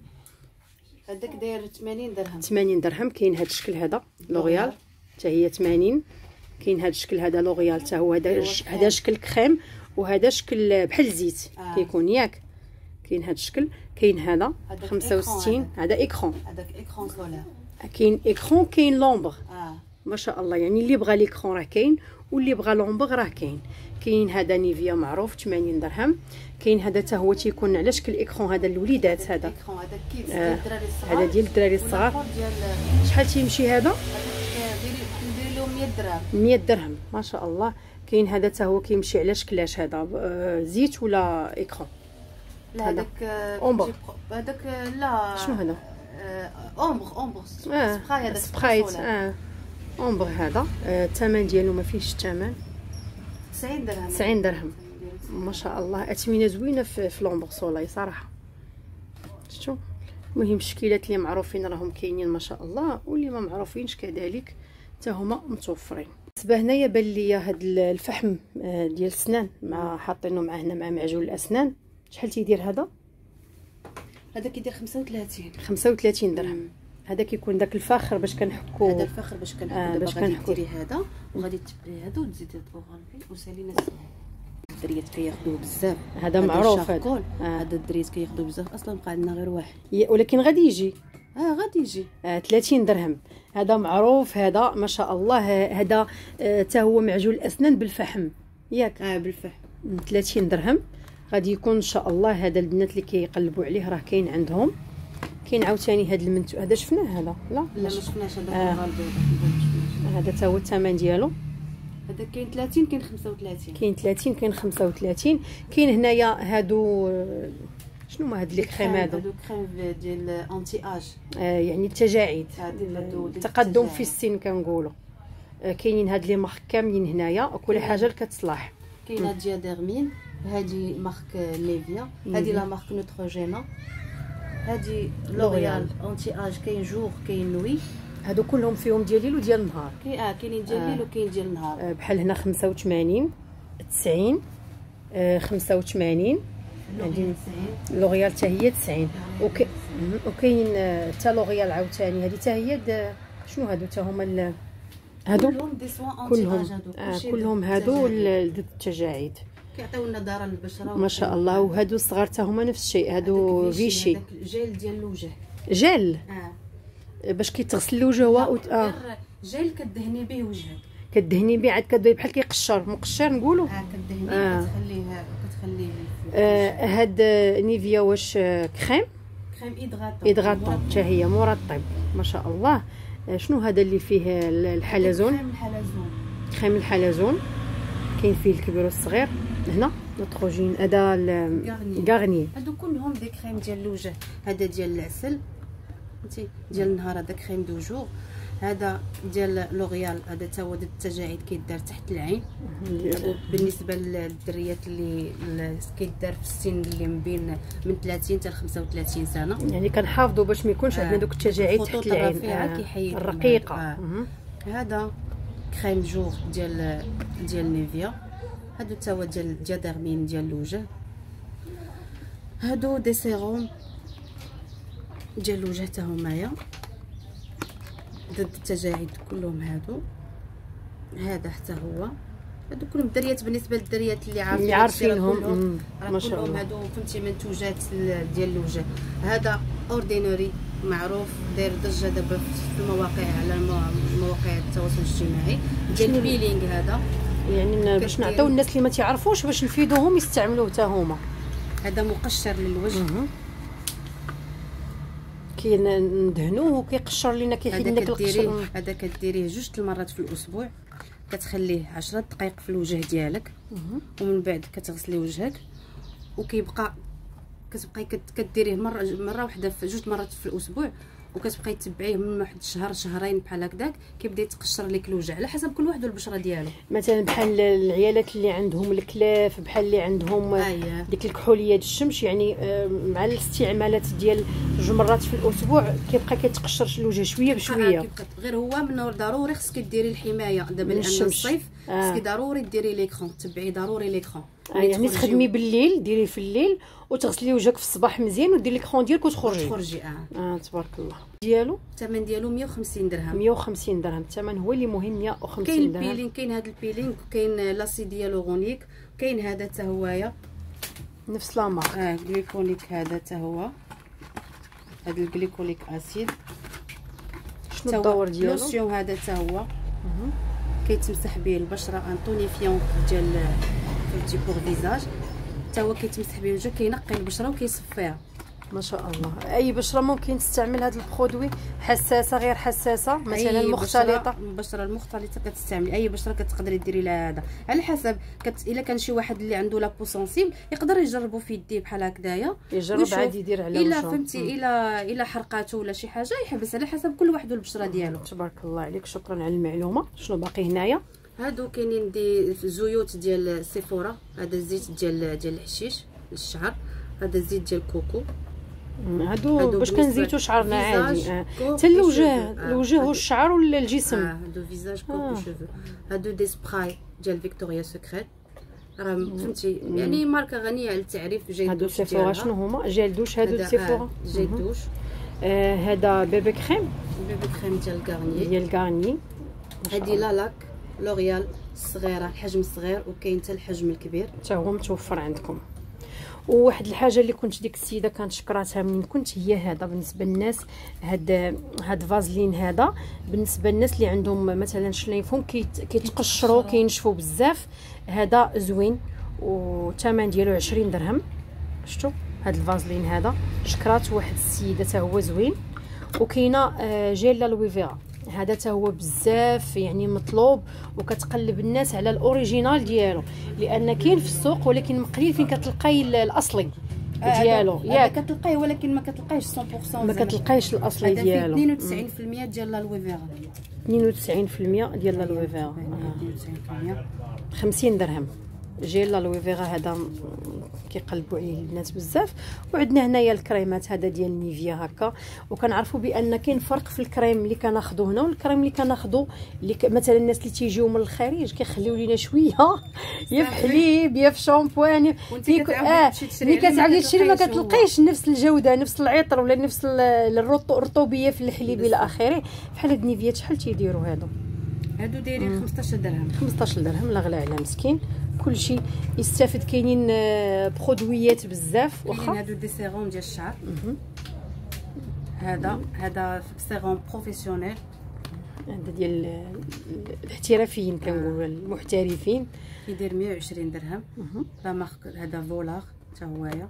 هذاك داير ثمانين درهم. ثمانين درهم. كاين هذا الشكل هذا لوريال حتى هي ثمانين. كاين هذا الشكل هذا لوريال حتى هو هذا هذا شكل كريم وهذا شكل بحال الزيت. آه. كيكون ياك. كاين هذا الشكل. كاين هذا خمسة وستين. هذا ايكرون. هذاك ايكرون سولار. كاين ايكرون كاين لومبر. اه ما شاء الله. يعني اللي بغى ليكرون راه كاين واللي بغى لومبر راه كاين. كاين هذا نيفيا معروف ثمانين درهم. كاين هذا حتى هو تيكون على شكل ايكرون هذا الوليدات. هذا ايكرون هذا كيدز ديال الدراري الصغار. هذا ديال الدراري الصغار. شحال تيمشي هذا؟ ندير له مية درهم. مية درهم ما شاء الله. كاين هذا حتى هو كيمشي على شكلاش هذا آه زيت ولا ايكرون؟ لا هذاك اومبر. هذاك لا شنو هذا؟ اومبر اومبر آه. سبراي. هذا سبرايت. اه اومبر هذا الثمن آه. ديالو ما فيهش الثمن. تسعين درهم. تسعين درهم ما شاء الله. اثمنه زوينه في, في لومبر سولاي صراحه. شفتوا المهم الشكيلات اللي معروفين راهم كاينين ما شاء الله واللي ما معروفينش كذلك حتى هما متوفرين. بالنسبه هنايا بان ليا هاد الفحم ديال السنان مع حاطينه مع هنا مع معجون الاسنان. شحال تيدير هذا؟ هذا كيدير خمسة وثلاثين. خمسة وثلاثين درهم. هذا كيكون داك الفاخر باش كنحكو. هذا الفاخر باش كنحكو. آه باش كنحكو ديري هذا وغادي تبري هذا وتزيدي تغلفي وسالينا السنان. الدريات كياخذوه بزاف. هذا معروف هذا. هذا الدريات كياخذوه بزاف. اصلا بقى عندنا غير واحد ولكن غادي يجي. اه غادي يجي. آه ثلاثين درهم. هذا معروف هذا ما شاء الله. هذا حتى آه هو معجون الاسنان بالفحم ياك. اه بالفحم. ثلاثين درهم. غادي يكون ان شاء الله. هذا البنات اللي كيقلبوا عليه راه كاين عندهم. كاين عاوتاني هذا المنتو. هذا شفناه هذا؟ لا لا ما شفناش. هذا آه. هذا حتى هو الثمن ديالو. هذا كاين ثلاثين كاين خمسة وثلاثين. كاين ثلاثين كاين خمسة وثلاثين. كاين هنايا هادو شنو هما هاد لي كريم هادو؟ هادو كريم ديال انتي اج. آه يعني التجاعيد. التقدم في السن كنقولوا. كاينين هاد لي مارك كاملين هنايا وكل حاجه اللي كتصلح. كاينه دياديرمين، هادي مارك نيفيا، هادي لا مارك نوتروجينا، هادي لوريال اونتي اج، كاين جور كاين نوي. هادو كلهم فيهم ديال الليل وديال النهار. كاين اه كاينين ديال الليل وكاين ديال النهار. آه بحال هنا خمسة وثمانين، تسعين، آه خمسة وثمانين، عندي لوريال حتى هي تسعين، وكاين وكاين حتى لوريال عاوتاني هذه حتى هي. شنو هادو حتى هما هادو كلهم دي سوان اونتي كلهم اج، هادو آه كلهم هادو ضد التجاعيد. كيعطيونا نضاره للبشره ما شاء الله. وهادو الصغار حتى هما نفس الشيء، هادو فيشي جيل ديال الوجه. جل اه باش كيتغسل الوجه هو اه جيل كدهني به وجهك، كدهني به عاد كدير بحال كيقشر مقشر نقولوا. اه كدهني آه. كتخليه كتخليه آه هاد نيفيا واش كريم كريم ايدغاتون ايدغاتون حتى هي مرطب ما شاء الله. آه شنو هذا اللي فيه الحلزون؟ كريم الحلزون. كريم الحلزون كاين فيه الكبير والصغير. هنا نوتروجين هذا غارني. هادو كلهم دي كريم ديال الوجه. هذا ديال العسل فهمتي ديال النهار، هذا كريم دو جور. هذا ديال لوريال، هذا تا هو ضد التجاعيد كيدار تحت العين. بالنسبه للدريات اللي كيدار في السن اللي من بين من ثلاثين حتى خمسة وثلاثين سنه، يعني كنحافظوا باش ما يكونش عندنا دوك التجاعيد تحت العين آه. الرقيقه. آه. هذا كريم جور ديال ديال نيفيا. هادو تا هو ديال دياديرمين ديال الوجه. هادو دي سيروم ديال الوجه تا همايا ضد التجاعيد كلهم. هادو هذا حتى هو، هادو كلهم دريات بالنسبه للدريات اللي عارفين اللي عارفينهم ما شاء الله. هادو فهمتي منتوجات ديال الوجه. هذا اوردينري معروف داير ضجه دابا في المواقع على مواقع التواصل الاجتماعي ديال البيلينغ. هذا يعني باش نعطيو الناس اللي ما تعرفوش باش نفيدوهم يستعملوه حتى هما. هذا مقشر للوجه، كندهنوه وكيقشر لينا كيحيد لنا القشر. هذا كديريه جوج المرات في الاسبوع، كتخليه عشرة دقائق في الوجه ديالك ومن بعد كتغسلي وجهك وكيبقى كتبقاي كديريه مره مره واحده في جوج مرات في الاسبوع، وكتبقاي تتبعيه من واحد شهر شهرين بحال هكذاك كيبدا يتقشر لك الوجه على حسب كل واحد والبشره ديالو. مثلا بحال العيالات اللي عندهم الكلاف، بحال اللي عندهم آه ديك الكحوليه ديال الشمس، يعني مع الاستعمالات ديال جوج مرات في الاسبوع كيبقى كيتقشر الوجه شويه بشويه. آه غير هو من ضروري خصك ديري الحمايه دابا لان الصيف آه. خصك ضروري ديري ليكرون، تبعي ضروري ليكرون. آه يعني تخدمي بالليل، ديري في الليل وتغسلي وجهك في الصباح مزيان وديري ليكرون ديالك وتخرجي تخرجي. اه اه تبارك الله. ديالو الثمن ديالو مية وخمسين درهم. مية وخمسين درهم الثمن هو اللي مهم. مية وخمسين درهم. كاين البيلينغ، كاين هذا البيلينغ، كاين لاسيد هيالورونيك، كاين هذا حتى هويا نفس لا مارك. اه غليكوليك. هذا حتى هو هذا الغليكوليك اسيد. شنو الدور ديالو؟ لوسيون هذا حتى هو كيتمسح به البشره، ان تونيفيون ديال فهمتي بور فيزاج، حتى هو كيتمسح به الوجه، كينقي البشره وكيصفيها. ما شاء الله. اي بشره ممكن تستعمل هذا البرودوي؟ حساسه غير حساسه مثلا مختلطه؟ البشره المختلطه كتستعمل اي بشره كتقدري ديري لها هذا على حسب كت... الا كان شي واحد اللي عنده لا بو سونسيبل يقدر يجربوا في يديه بحال هكذايا، يجرب عاد يدير على وجهه. الا فهمتي الا الا حرقاته ولا شي حاجه يحبس على حسب كل واحد والبشره ديالو. تبارك الله عليك، شكرا على المعلومه. شنو باقي هنايا؟ هادو كاينين دي زيوت ديال سيفورا. هذا الزيت ديال ديال الحشيش للشعر، هذا الزيت ديال الكوكو. هادو باش كنزيتو شعرنا عادي. حتى الوجه الوجه والشعر ولا الجسم. اه هادو فيزاج كوكو شوفو. هادو دي سبراي ديال فيكتوريا سيكريت، راه فهمتي يعني ماركه غنيه على التعريف. جاي هادو سيفورا شنو هما؟ جيل دوش. هادو سيفورا جيل دوش. آه هذا بيبي كريم. بيبي كريم ديال غارني ديال غارني. هادي لالاك لوريال الصغيره، الحجم الصغير، وكاين حتى الحجم الكبير حتى هو متوفر عندكم. وواحد الحاجه اللي كنت ديك السيده كانت شكراتها منين كنت هي هذا بالنسبه للناس، هاد هاد فازلين هذا بالنسبه للناس اللي عندهم مثلا شلايفهم كيتقشروا كينشفوا بزاف. هذا زوين والثمن ديالو عشرين درهم. شفتوا هاد الفازلين هذا شكرات واحد السيده حتى هو زوين. وكاينه جيل لويفيرا، هذا حتى هو بزاف يعني مطلوب، وكتقلب الناس على الاوريجينال ديالو لان كاين في السوق ولكن مقليل فين كتلقاي الاصلي. ديالو ياك كتلقايه ولكن ما كتلقايش مية ما كتلقايش الاصلي ديالو. اثنين وتسعين بالمية ديال لا لوي فيغا، اثنين وتسعين بالمية ديال لا لوي فيغا، خمسين درهم. جيل لا لوي فيغا هذا كيقلبوا عليه البنات بزاف. وعندنا هنايا الكريمات هذا ديال نيفيا هكا. وكنعرفوا بان كاين فرق في الكريم اللي كناخذوا هنا والكريم اللي كناخذوا اللي ك... مثلا الناس اللي تيجيو من الخارج كيخليو لينا شويه يا في حليب يا في شامبوان فيك اه ملي كتعاودي تشري ما كتلقايش نفس الجوده، نفس العطر ولا نفس الرطوبيه في الحليب الى اخره. بحال هاد نيفيا شحال تيديروا هادو؟ هادو دايرين خمسطاش درهم. خمسطاش درهم لا غلا على مسكين. كلشي يستافد. كاينين برودويات بزاف. واخا هادو دي سيروم ديال الشعر. هذا هذا سيروم بروفيسيونيل، هذا ديال الاحترافيين كنقولوا المحترفين. كيدير مية وعشرين درهم. لا مارك هذا فولاغ حتى هويا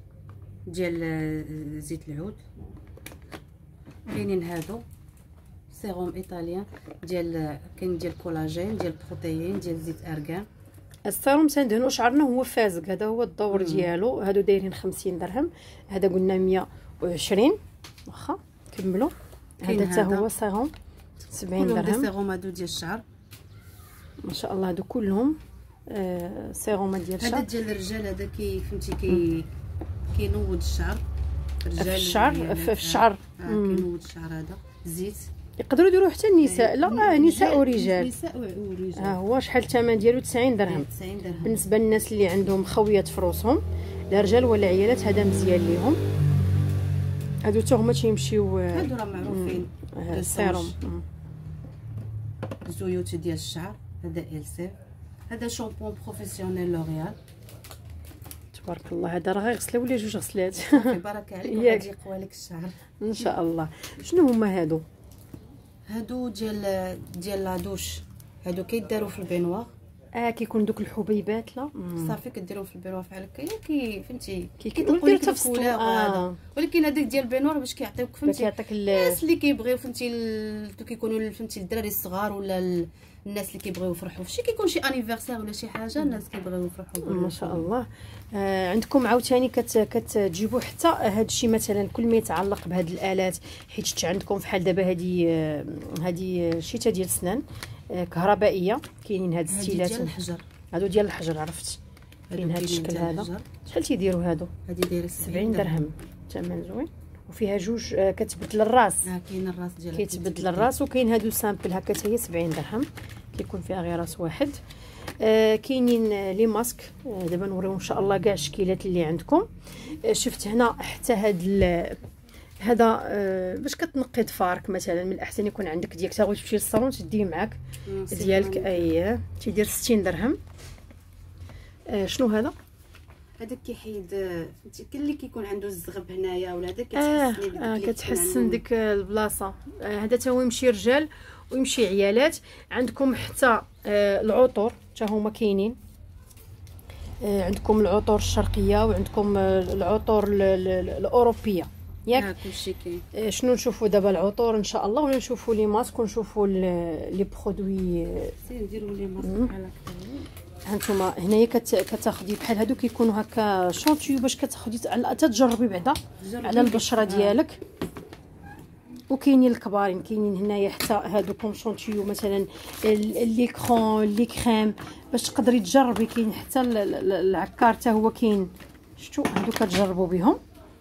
ديال زيت العود. كاينين هادو سيروم ايطاليان ديال كاين ديال كولاجين ديال بروتيين ديال زيت ارغان. السيروم تندهنوا شعرنا هو فازق، هذا هو الدور ديالو. هادو دايرين خمسين درهم. هذا قلنا مية وعشرين. واخا كملوا. هذا حتى هو سيروم سبعين درهم. كلهم سيروم هادو ديال الشعر ما شاء الله. هادو كلهم آه سيروم ديال الشعر. هذا ديال الرجال هذا كي فهمتي كي كينوض الشعر. الرجال في الشعر في الشعر آه كينوض الشعر. هذا زيت يقدروا يديروا حتى النساء. لا آه نساء ورجال. نساء ورجال. ها هو شحال الثمن ديالو؟ تسعين درهم. تسعين درهم بالنسبه للناس اللي عندهم خويات في روسهم لا رجال ولا عيالات هذا مزيان ليهم. هادو حتى هما تيمشيو. هادو راه معروفين. السيروم الزيوت ديال الشعر. هذا إلسيف. هذا شامبون بروفيسيونيل لوريال. تبارك الله. هذا راه غير غسله ولا جوج غسلات. بارك عليك. غادي يقوى لك الشعر ان شاء الله. شنو هما هادو؟ هادو ديال ديال لا دوش. هادو كيداروا في البينوار. اه كيكون دوك الحبيبات. لا صافي كديروا في البينوار بحال هكا كي فهمتي كيطلقوا لك الكولور هذا. ولكن هذاك ديال البينوار باش كيعطيوك فهمتي كيعطيك الناس اللي كيبغيو فهمتي كيكونوا فهمتي الدراري الصغار ولا الناس اللي كيبغيو يفرحوا فشي كيكون شي انيفرسير ولا شي حاجه الناس كيبغيو يفرحوا. ما شاء الله. آه عندكم عاوتاني كت كتجيبوا حتى هذا الشيء مثلا كل ما يتعلق بهاد الالات حيت عندكم فحال دابا هذه آه هذه شيته ديال السنان آه كهربائيه. كاينين هاد الستيلات ديال الحجر. هادو ديال الحجر عرفت. كاين هاد الشكل هذا. شحال تيديروا هادو؟ هذه دايره سبعين درهم. ثمن زوين. وفيها جوج آه كتبدل الراس. اه كاين الراس ديالها كيتبدل الراس. وكاين هادو سامبل هكا حتى هي سبعين درهم كيكون فيها غير راس واحد. آه كاينين آه لي ماسك. آه دابا نوريو ان شاء الله كاع الشكيلات اللي عندكم. آه شفت هنا حتى هاد هذا آه باش كتنقي ضفارك مثلا من الاحسن يكون عندك ديالك تاغي تمشي للصالون تديه معاك ديالك. اييه تيدير ستين درهم. آه شنو هذا؟ هذاك كيحيد فهمتي كاين اللي كيكون عنده الزغب هنايا ولا هذا كتحسن آه, آه كتحسن ديك البلاصه. آه هذا تا هو يمشي رجال ويمشي عيالات. عندكم حتى آه العطور حتى هما كاينين. آه عندكم العطور الشرقيه وعندكم آه العطور الاوروبيه ياك. ها كلشي كاين. آه شنو نشوفوا دابا؟ العطور ان شاء الله ولا نشوفوا لي ماسك ونشوفوا لي برودوي. سير نديروا لي ماسك بحال هكا. هانتوما هنايا كتاخدي بحال هادو كيكونوا هكا شونتيو باش كتاخدي تتجربي بعدا على البشره ديالك. وكاينين الكبارين كاينين هنايا حتى هادوكم شونتيو مثلا لي كرون لي كريم باش تقدري تجربي. كاين حتى العكار حتى هو كاين. شفتوا هادو كتجربوا بهم.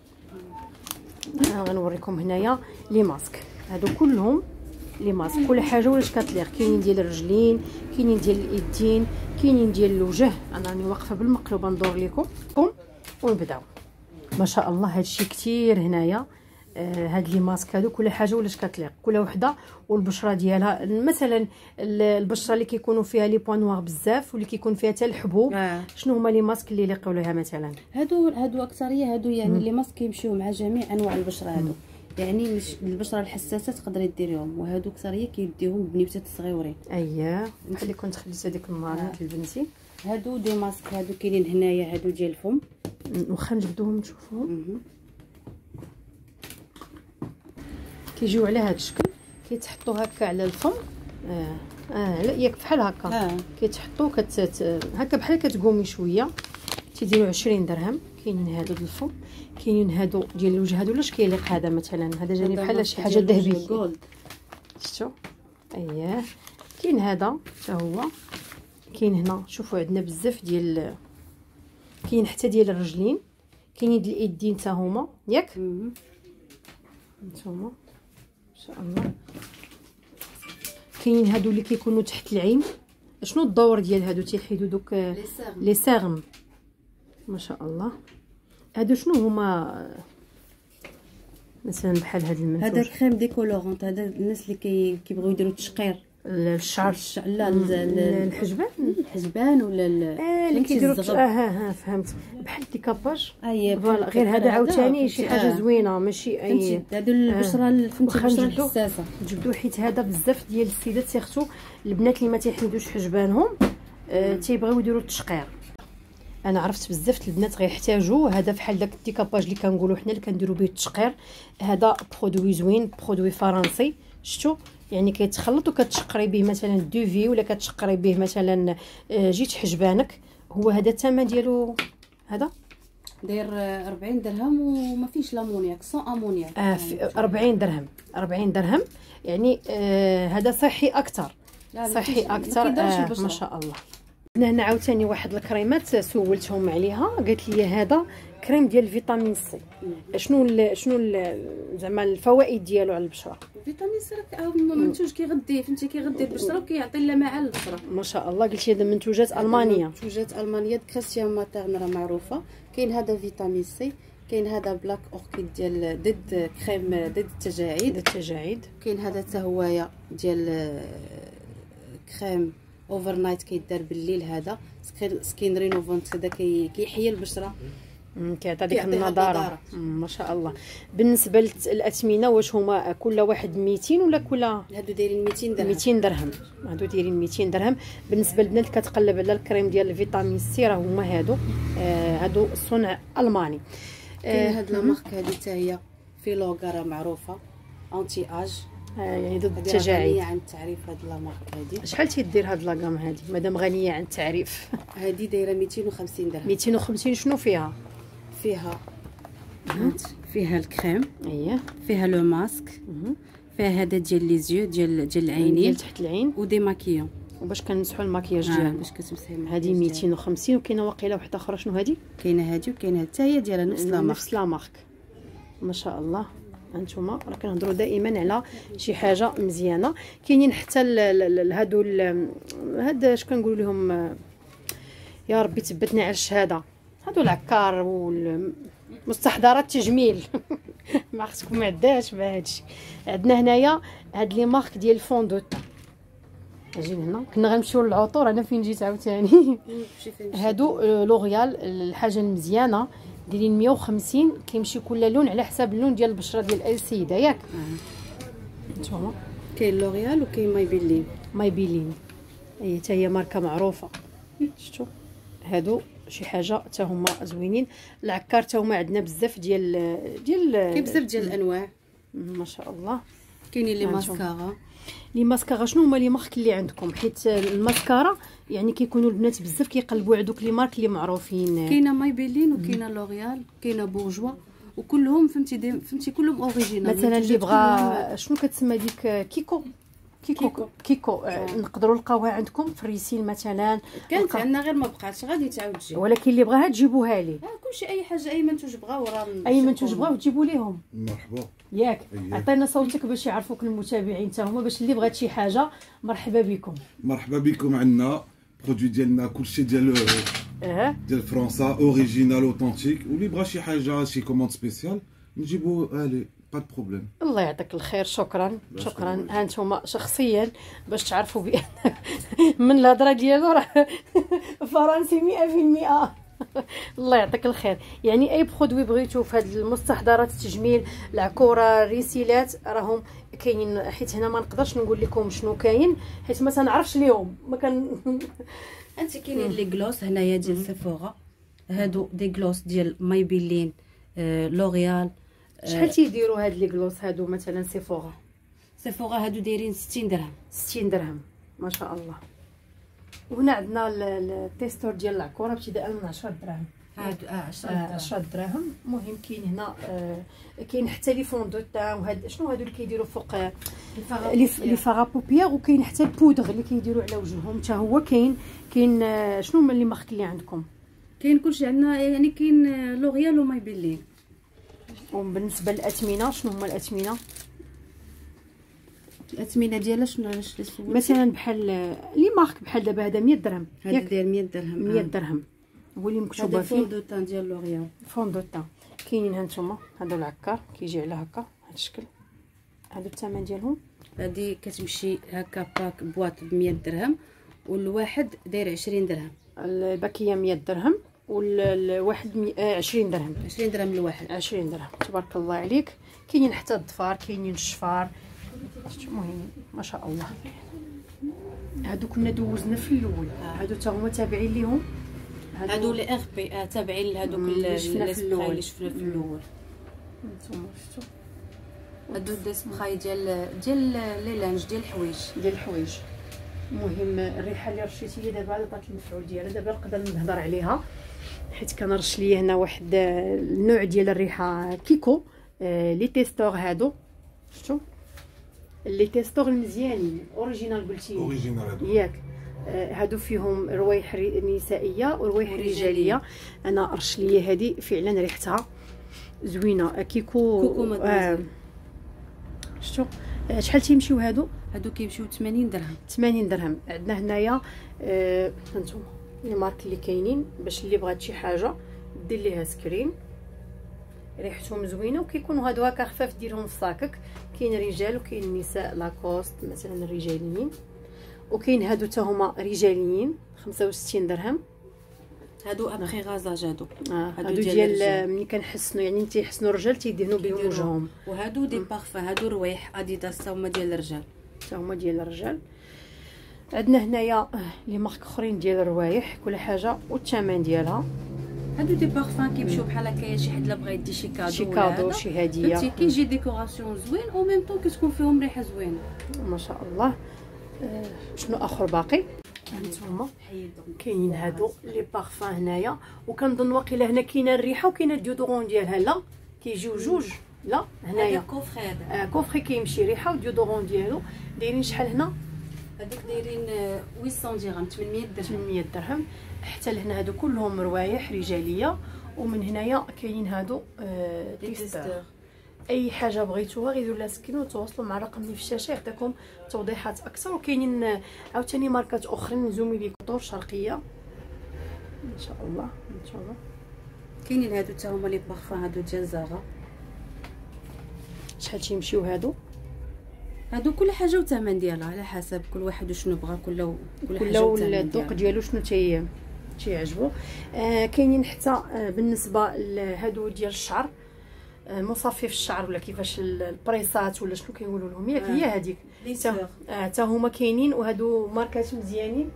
انا غنوريكم هنايا لي ماسك. هادو كلهم لي ماسك كل حاجه واش كتليق. كاينين ديال الرجلين كاينين ديال اليدين كاينين ديال الوجه. انا راني واقفه بالمقلوب ندور لكم ونبداو. ما شاء الله هادشي كتير هنايا. آه هاد لي ماسك هادو كل حاجه واش كتليق كل وحده والبشره ديالها. مثلا البشره اللي كيكونوا فيها لي بوين نوار بزاف واللي كيكون فيها حتى الحبوب. آه. شنو هما لي ماسك اللي يليقوا لها مثلا؟ هادو هادو اكثريه هادو يعني لي ماسك كيمشيو مع جميع انواع البشره. هادو يعني مش البشره الحساسه تقدري ديريهم. وهادو اكثريه كيديوهم بنيوتات صغيورين. اييه بحال اللي كنت خديت هذيك المرات آه. لبنتي. هادو دي ماسك هادو كاينين هنايا. هادو ديال الفم. واخا نجبدوهم نشوفوهم. كيجيو على هذا الشكل كيتحطوا هكا على الفم. اه اه لا ياك بحال هكا. آه. كيتحطوا كت هكا بحال كتقومي شويه تيديروا عشرين درهم. كاينين هادو د الفم، كاينين هادو ديال الوجه. هادو لاش كيليق هذا مثلا، هذا جاني بحال شي حاجه ذهبيه. شفتوا؟ اييه كاين هذا حتى هو. كاين هنا شوفوا عندنا بزاف ديال، كاين حتى ديال الرجلين، كاينين ديال اليدين حتى هما ياك نتوما ان شاء الله. كاينين هادو اللي كيكونوا تحت العين. شنو الدور ديال هادو؟ تيحيدوا دوك لي ساغم ما شاء الله. هادو شنو هما مثلا بحال هاد المنتوج؟ هذا كريم ديكولورونت، هذا الناس اللي كي كيبغيو يديروا التشقير الشعر، لا الحجبان الحجبان ولا اه اللي كيديروا اه ها فهمت بحال الديكاباج. اييه فوالا، غير هذا عاوتاني شي حاجه زوينه ماشي اي. هادو البشره فهمتي البشره الحساسه جبدوه حيت هذا بزاف ديال السيدات سيرتو البنات اللي ما تيحيدوش حجبانهم آه تيبغيو يديروا التشقير. انا عرفت بزاف البنات غيحتاجوا هذا بحال داك الديكاباج اللي كنقولوا حنا اللي كنديروا به التشقير. هذا برودوي زوين، برودوي فرنسي شفتوا، يعني كيتخلط وكتشقري به مثلا دوفي ولا كتشقري به مثلا جيت حجبانك. هو هذا الثمن ديالو هذا داير أربعين درهم وما فيش لامونياك سون امونياك. اه أربعين درهم أربعين درهم يعني آه هذا صحي اكثر، صحي اكثر آه ما شاء الله. هنا هنا عاوتاني واحد الكريمات سولتهم عليها، قالت لي هذا كريم ديال الفيتامين سي. شنو ال شنو ال زعما الفوائد ديالو على البشره؟ الفيتامين سي راه منتوج كيغذي فهمتي كيغذي البشره وكيعطي اللمعه على البشره ما شاء الله. قلتي هذا منتوجات المانيه، منتوجات المانيه كريستيان ماترن راه معروفه. كاين هذا فيتامين سي، كاين هذا بلاك اوركيد ديال ضد كريم ضد التجاعيد التجاعيد. كاين هذا حتى هوايا ديال كريم اوفر نايت كيدار بالليل. هذا سكين رينوفونت هذا كيحيي البشره كيعطي ديك النضاره ما شاء الله. بالنسبه للاثمنه واش هما كل واحد ميتين ولا كل؟ هادو دايرين ميتين درهم. ميتين درهم هادو دايرين ميتين درهم. بالنسبه للبنات اللي كتقلب على الكريم ديال الفيتامين سي راه هما هادو آه هادو صنع الماني. كاين هاد لا مارك هادي حتى هي في لوغا راه معروفه انتي اج آه يعني ضد التجاعيد. غنيه عن التعريف هاد لا مارك هادي. شحال تيدير هاد لاكام هادي مادام غنيه عن التعريف؟ هادي دايره ميتين وخمسين درهم. ميتين وخمسين. شنو فيها؟ فيها فيها الكريم، اييه فيها لو ماسك، فيها هذا ديال لي زيو ديال ديال العينين ديال تحت العين، ودي ماكيون وباش كنمسحوا الماكياج ديالنا باش كتمسحي. هذه ميتين وخمسين. وكاينه واقيله واحده اخرى شنو هذه؟ كاينه هذه وكاينه حتى هي ديالها نفس لا مارك نفس لا مارك ما شاء الله. هانتوما راه كنهضروا دائما على شي حاجه مزيانه. كاينين حتى هادو هاد اش كنقولوا لهم يا ربي ثبتنا على الشهاده، هادو العكار والمستحضرات التجميل ما خصكم ما عداش بهادشي. عندنا هنايا هاد لي مارك ديال الفون دو طون. اجينا هنا كنا غنمشيو للعطور، انا فين جيت عاوتاني هادو لوريال. الحاجه المزيانه دايرين مية وخمسين، كيمشي كل لون على حساب اللون ديال البشره ديال اي سيده ياك. نتوما كاين لوريال وكاين مايبيلين. مايبيلين هي حتى هي ماركه معروفه. شفتوا هادو شي حاجه حتى هما زوينين. العكار حتى هما عندنا بزاف ديال ديال كاين بزاف ديال الانواع ما شاء الله. كاينين لي ماسكارا. لي ماسكارا شنو هما لي مارك اللي عندكم؟ حيت الماسكارا يعني كيكونوا البنات بزاف كيقلبوا على دوك لي مارك اللي معروفين. كاينه مايبيلين وكاينه لوريال كاينه بورجوا وكلهم فهمتي فهمتي كلهم اوريجينال. مثلا اللي بغى شنو كتسمى ديك كيكو كيكو كيكو, كيكو. آه. نقدروا نلقاوها عندكم في الريسيل مثلا. كانت عندنا غير ما بقاتش غادي تعاود تجي، ولكن اللي بغاها تجيبوها ليه. اه كلشي اي حاجه اي منتوج بغاو راه اي منتوج بغاو تجيبوا ليهم. مرحبا ياك عطينا صوتك باش يعرفوك المتابعين حتى هما، باش اللي بغات شي حاجه مرحبا بكم. مرحبا بكم. عندنا برودوي ديالنا كلشي ديال اه ديال فرنسا اوريجينال اوثنتيك، واللي بغى شي حاجه شي كوموند سبيسيال نجيبو الي با بروبليم. الله يعطيك الخير. شكرا شكرا. ها انتم شخصيا باش تعرفوا بان من الهضره ديالو راه فرنسي مية في المية. الله يعطيك الخير. يعني اي برودوي بغيتو في هاد المستحضرات التجميل العكوره الريسيلات راهم كاينين. حيت هنا ما نقدرش نقول لكم شنو كاين حيت ما تنعرفش ليهم ما كان انت كاينين لي غلوس هنايا ديال سيفورا. هادو دي غلوس ديال مايبيلين آه لوريال. شحال تيديروا هاد لي غلوس هادو مثلا سيفورا؟ سيفورا هادو دايرين ستين درهم. ستين درهم ما شاء الله. وهنا عندنا التيستور ديال العكوره ابتداء من عشرة دراهم. هادو اه عشرة دراهم. المهم كاين هنا آه كاين حتى لي فون دو تان وهاد شنو هادو اللي كيديروا فوق آه لي فاغا بوبيير، وكاين حتى البودغ اللي كيديروا على وجههم حتى هو كاين. كاين آه شنو هما لي مارك اللي عندكم؟ كاين كلشي عندنا، يعني كاين لوريال ومايبيلين. وبالنسبه للاثمنه شنو هما الاثمنه؟ الاثمنه ديالها شنو مثلا بحال لي مارك بحال دابا هذا مية درهم، هذا داير مية درهم. مية درهم هو اللي مكتوبه فيه. هذا فون دو تان ديال لوريال. فون دو تان كاينين هانتوما، هذا العكار كيجي على هكا هذا الشكل. هذا الثمن ديالهم هذه كتمشي هكا باك بواط ب مية درهم، والواحد داير عشرين درهم. الباكيه مية درهم والواحد مي... آه عشرين درهم. عشرين درهم الواحد. عشرين درهم تبارك الله عليك. كاينين حتى الضفار، كاينين الشفار، المهم ما شاء الله. هادو كنا دوزنا في الاول، هادو تا هما تابعين ليهم، هادو لي اغ بي اه تابعين لهادوك اللي شفنا في الاول اللي شفنا في الاول. نتوما شفتوا هادو دي سبراي ديال ديال لي لانج ديال الحوايج ديال الحوايج. المهم الريحه اللي رشيتي لي دابا عطات المفعول ديالها، دابا نقدر نهضر عليها حيت كنرش ليا هنا واحد النوع ديال الريحه كيكو. آه لي تيستور هادو شفتوا لي تيستور المزيانين اوريجينال قلتي اوريجينال هادو ياك. آه هادو فيهم روايح نسائيه وروايح رجاليه. انا رش ليا هذه فعلا ريحتها زوينه كيكو كوكو آه شفتوا. آه شحال تيمشيو هادو؟ هادو كيمشيو ثمانين درهم. ثمانين درهم. عندنا هنايا آه هانتوما لي مارك اللي كاينين باش اللي بغات شي حاجه دير ليها سكرين. ريحتهم زوينه وكيكونوا هادو هكا خفاف ديرهم في صاكك. كاين رجال وكاين نساء لاكوست مثلا الرجاليين، وكاين هادو حتى هما رجاليين خمسة وستين درهم. هادو ابخي غازاج هادو آه هادو ديال ملي كنحسنوا يعني تيحسنوا الرجال تيدهنوا بهم وجههم. وهادو دي بارفان هادو روايح اديداس تا هما ديال الرجال تا هما ديال الرجال. عندنا هنايا لي مارك اخرين ديال الروايح كل حاجه والثمن ديالها. هادو دي بارفان كيمشيو بحال هكايا شي حد لا بغى يدي شي كادو شي كادو شي هديه فهمتي كيجي ديكوراسيون زوين او ميم طون كتكون فيهم ريحه زوينه ما شاء الله. آه شنو اخر باقي؟ هانتوما كاينين هادو لي بارفان هنايا، وكنظن واقيلا هنا كاينه الريحه وكاينه الديودورون ديالها. لا كيجيو جوج. لا هنايا كوفري هذا آه كوفري كيمشي ريحه وديودورون ديالو. دايرين شحال هنا؟ هذوك دايرين ثمانمية درهم ثمانمية درهم ثمانمية درهم. حتى لهنا هادو كلهم روايح رجاليه. ومن هنايا كاينين هادو آه تيستر. اي حاجه بغيتوها غير لا سكنوا وتواصلوا مع الرقم اللي في الشاشه يعطيكم توضيحات اكثر. وكاينين عاوتاني ماركات اخرين نزومي لي كطور شرقيه ان شاء الله. ان شاء الله كاينين هادو حتى هما لي بارفان هادو ديال زاغا. شحال تيمشيو هادو؟ هادو كل حاجه والثمن ديالها على حسب كل واحد وشنو بغى. كل كل حاجه والذوق ديالو شنو تي تيعجبو. آه كاينين حتى آه بالنسبه لهادو ديال الشعر آه مصفف الشعر ولا كيفاش البريسات ولا شنو كيقولوا لهم ياك. هي هذيك حتى هما كاينين وهادو ماركات مزيانين.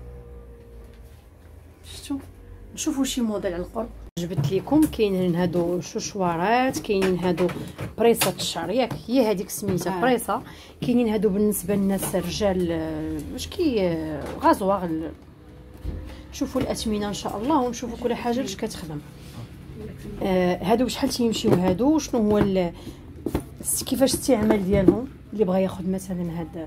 شفتوا نشوفوا شي موديل على القرب جبت لكم. كاينين هادو شوشوارات، كاينين هادو بريسات الشعر ياك هي هذيك سميتها آه. بريسه. كاينين هادو بالنسبه للناس الرجال واش كي غازواغ. نشوفوا الاثمنه ان شاء الله ونشوفوا كل حاجه اش كتخدم. آه هادو شحال تيمشيو هادو؟ شنو هو كيفاش الاستعمال ديالهم اللي بغى ياخذ مثلا هاد؟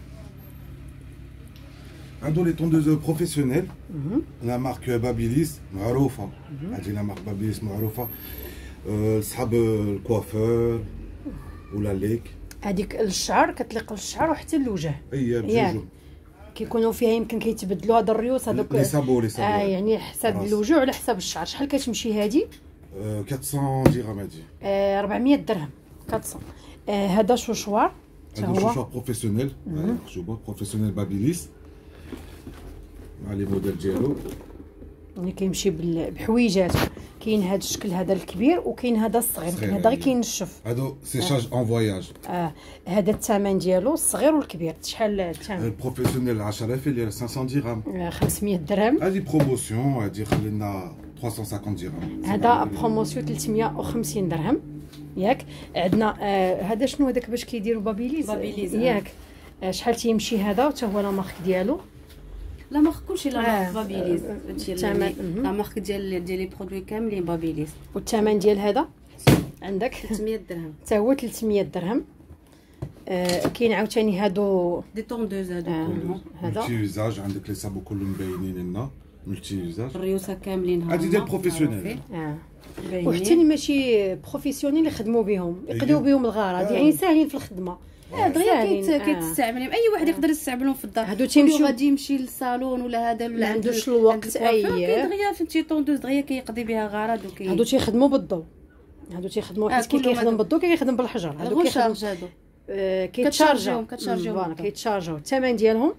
هادو لي طوندوز بروفيسيونيل لا مارك بابيليس معروفه. هادي لا مارك بابيليس معروفه لصحاب الكوافور ولا ليك. هذيك للشعر كتليق للشعر وحتى للوجه. اي بجوج كيكونوا فيها يمكن كيتبدلوا هاد الريوس هذوك لي سابو لي سابو اه يعني حساب الوجه على حساب الشعر. شحال كتمشي هادي؟ أه أربعمية درهم هادي. آه أربعمية درهم أربعمية. آه هذا شوشوار هذا هو شوشوار بروفيسيونيل. شوفوا بروفيسيونيل بابيليس مع لي موديل ديالو يعني كيمشي بحويجات. كاين هذا الشكل هذا الكبير وكاين هذا الصغير. هذا غير كينشف. هادو سيشاج اون فواياج. اه هذا الثمن ديالو الصغير والكبير. شحال الثمن؟ البروفيسيونيل عشرة آلاف اللي خمسمية درهم. آه خمسمية درهم. هذه بروموسيون هذه خلينا ثلاثمية وخمسين درهم. هذا بروموسيون ثلاثمية وخمسين درهم ياك. عندنا آه هذا شنو هذاك باش كيديروا بابيليز بابيليز ياك. آه شحال تيمشي هذا وتا هو لا مارك ديالو لا مارك كلشي لا مارك آه. بابيليس فهمتي الثمن. لا مارك ديال ديال لي برودوي كاملين بابيليس. والثمن ديال هذا عندك ثلاثمية درهم. حتى هو ثلاثمية درهم. آه كاين عاوتاني هادو دي طوندوز هادو كلهم. هذا ملتي يوزاج، عندك لي صابو كلهم باينين لنا ملتي يوزاج. الريوسه كاملين هما هادي ديال بروفيسيونيل. اه باينين. وحتى اللي ماشي بروفيسيونيل يخدموا بهم يقضيو أيه. بهم الغرض، آه. يعني ساهلين في الخدمه. اه دغيا ساهلين. كيت آه. كيتستعملهم اي واحد يقدر يستعملهم في الدار. هادو تيمشيو- غادي يمشي للصالون ولا هذا ما ولا عند عندوش ال- الوقت. عند الكوافير. أيه. كاين دغيا فهمتي طوندوز دغيا كيقضي بها غرض وكي هادو تيخدموا بالضوء، هادو تيخدموا آه، حيت كي كلهم كيخدم هادو. بالضوء كيخدم بالحجر. هادو غير كيخدم شارج هادو. آه، كتشارجيهم- كيتشارجاو كتشارجيهم فوالا بالضبط. كيتشارجاو. الثمن ديالهم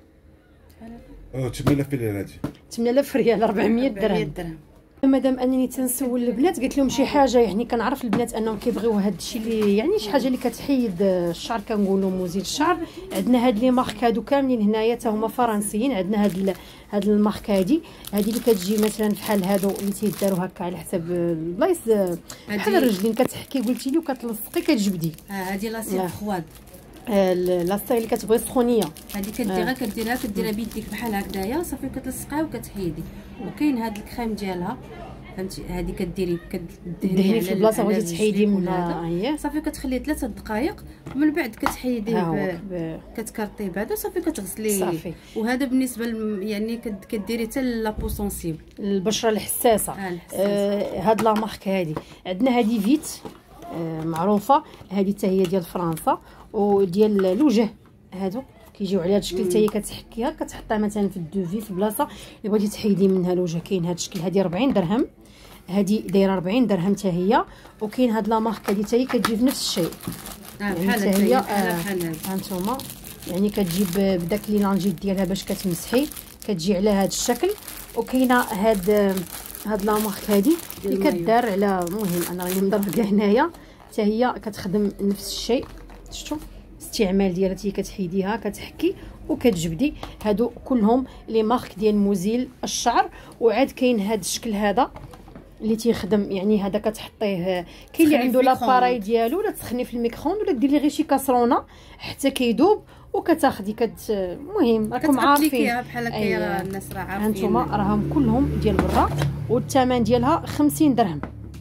اه ثمانية آلاف ريال هادي. ثمانية آلاف ريال، أربعمية أربعمية درهم. درهم. مادام انني تنسول البنات قلت لهم شي حاجه، يعني كنعرف البنات انهم كيبغيو هذا الشيء اللي يعني شي حاجه اللي كتحيد الشعر، كنقولوا مزيل الشعر. عندنا هاد لي مارك هادو كاملين هنايا تا هما فرنسيين. عندنا هاد ال... هاد المارك هادي هادي اللي كتجي مثلا بحال هادو اللي تيداروا هكا على حسب البلايص بحال الرجلين، كتحكي قلتي لي وكتلصقي كتجبدي. اه هادي لا سير لا. فخواد. آه، لا ستايل اللي كتبغي سخونيه. هادي كديرها كديرها كديرها بيديك بحال هكذايا صافي كتلصقيها وكتحيدي. وكاين هاد الكريم ديالها فهمتي، هادي كديري دهني كدهني في البلاصه بغيتي تحيدي منها. منها اييه صافي كتخليه ثلاثة دقائق ومن بعد كتحيديه ها هو ب- ب- كتكرطيه بعدا صافي كتغسليه. صافي. وهذا بالنسبه لم- يعني كد- كديري حتى لابو سونسيبل. البشره الحساسه. آه، الحساسة. آه هاد لا مارك هادي عندنا هادي فيت آه معروفه، هادي حتى هي ديال فرنسا وديال الوجه. هادو كيجيو على هاد الشكل، حتى هي كتحكيها كتحطها مثلا في الدوفي في بلاصه اللي بغيتي تحيدي منها الوجه. كاين هاد الشكل، هادي أربعين درهم، هادي دايره أربعين درهم حتى هي. وكاين هاد لا مارك هادي حتى هي كتجي في نفس الشيء. اه يعني بحال حتى هكا هي هي بحال آه، بحال هذا. هانتوما يعني كتجيب بداك لي لانجيت ديالها باش كتمسحي، كتجي على هاد الشكل. وكاينه هاد هاد لا مارك هادي اللي المايو. كدار على، المهم انا راني مضربه هنايا حتى هي كتخدم نفس الشيء. شفتوا الاستعمال ديالها، هي كتحيديها كتحكي وكتجبدي. هادو كلهم لي مارك ديال مزيل الشعر. وعاد كاين هاد الشكل هذا اللي تيخدم، يعني هذا كتحطيه، كاين اللي تسخني عنده في لاباراي الميكرووند. ديالو ولا تسخني في الميكرووند ولا ديري غير شي كاسرونه حتى كيذوب وكتاخدي كت المهم راكم عارفين. كتابليكيها بحال هكا أيه. راه الناس راه عارفين. هانتوما راهم كلهم ديال برا والثمن ديالها خمسين درهم.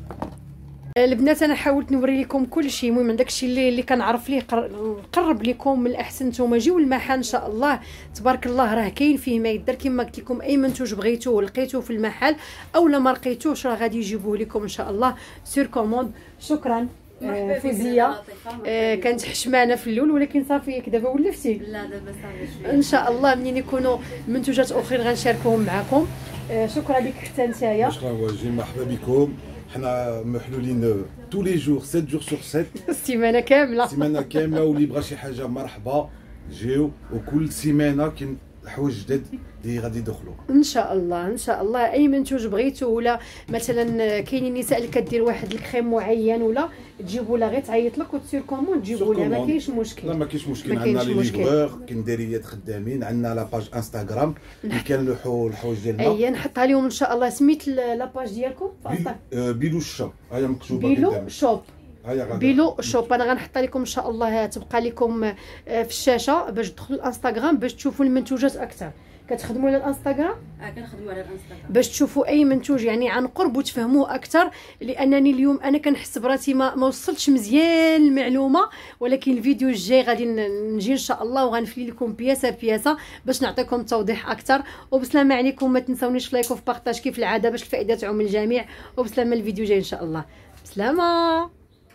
البنات انا حاولت نوري لكم كل شيء، المهم من داكشي اللي اللي كنعرف ليه نقرب لكم. من الاحسن نتوما جيو المحل ان شاء الله تبارك الله، راه كاين فيه ما يدار. كما قلت لكم اي منتوج بغيتوه لقيتوه في المحل او لا ما لقيتوش راه غادي يجيبوه لكم ان شاء الله سور كوموند. شكرا آه، فوزيه. آه، كانت حشمانه في الاول ولكن صافي ياك دابا ولفتي. لا دابا صافي شويه ان شاء الله منين يكونوا منتوجات اخرين غنشاركوهم معكم. آه، شكرا لك حتى نتايا. شكرا واجي، مرحبا بكم. حنا محلولين تو لي جور سبعة جور سور سبعة، السيمانه كامله. سيمانه كامله. واللي بغى شي حاجه مرحبا جيو. وكل سيمانه كاين حوايج جداد اللي غادي يدخلوا ان شاء الله ان شاء الله. اي منتوج بغيتو ولا مثلا كاينين النساء اللي كدير واحد الكريم معين ولا تجيبوا لها غير تعيط لك وتسير كوموند تجيبوا لها، ما كاينش مشكل. لا ما كاينش مشكل. ما عندنا كاينش لي مشكل. ليفرور، كاين داريات خدامين. عندنا لاباج انستغرام اللي كنلوحوا الحوايج ديالنا. اي نحطها لهم ان شاء الله. سميت لاباج ديالكم بيلو, آه، بيلو الشاب، هيا مكتوبه بيلو قدامك. شوب. هيا غادي بيلو شوب انا غنحطها لكم ان شاء الله، تبقى لكم آه، في الشاشه باش تدخلوا الانستغرام باش تشوفوا المنتوجات اكثر. كتخدموا على الانستغرام اه كنخدموا على الانستغرام باش تشوفوا اي منتوج يعني عن قرب وتفهموه اكثر. لانني اليوم انا كنحس براسي ما, ما وصلتش مزيان المعلومه، ولكن الفيديو الجاي غادي نجي ان شاء الله وغنفلي لكم بياسه بياسه باش نعطيكم توضيح اكثر. وبسلامه عليكم، ما تنسونيش في لايك وفي بارطاج كيف العاده باش الفائده تعم الجميع. وبسلامه الفيديو جاي ان شاء الله. بسلامه.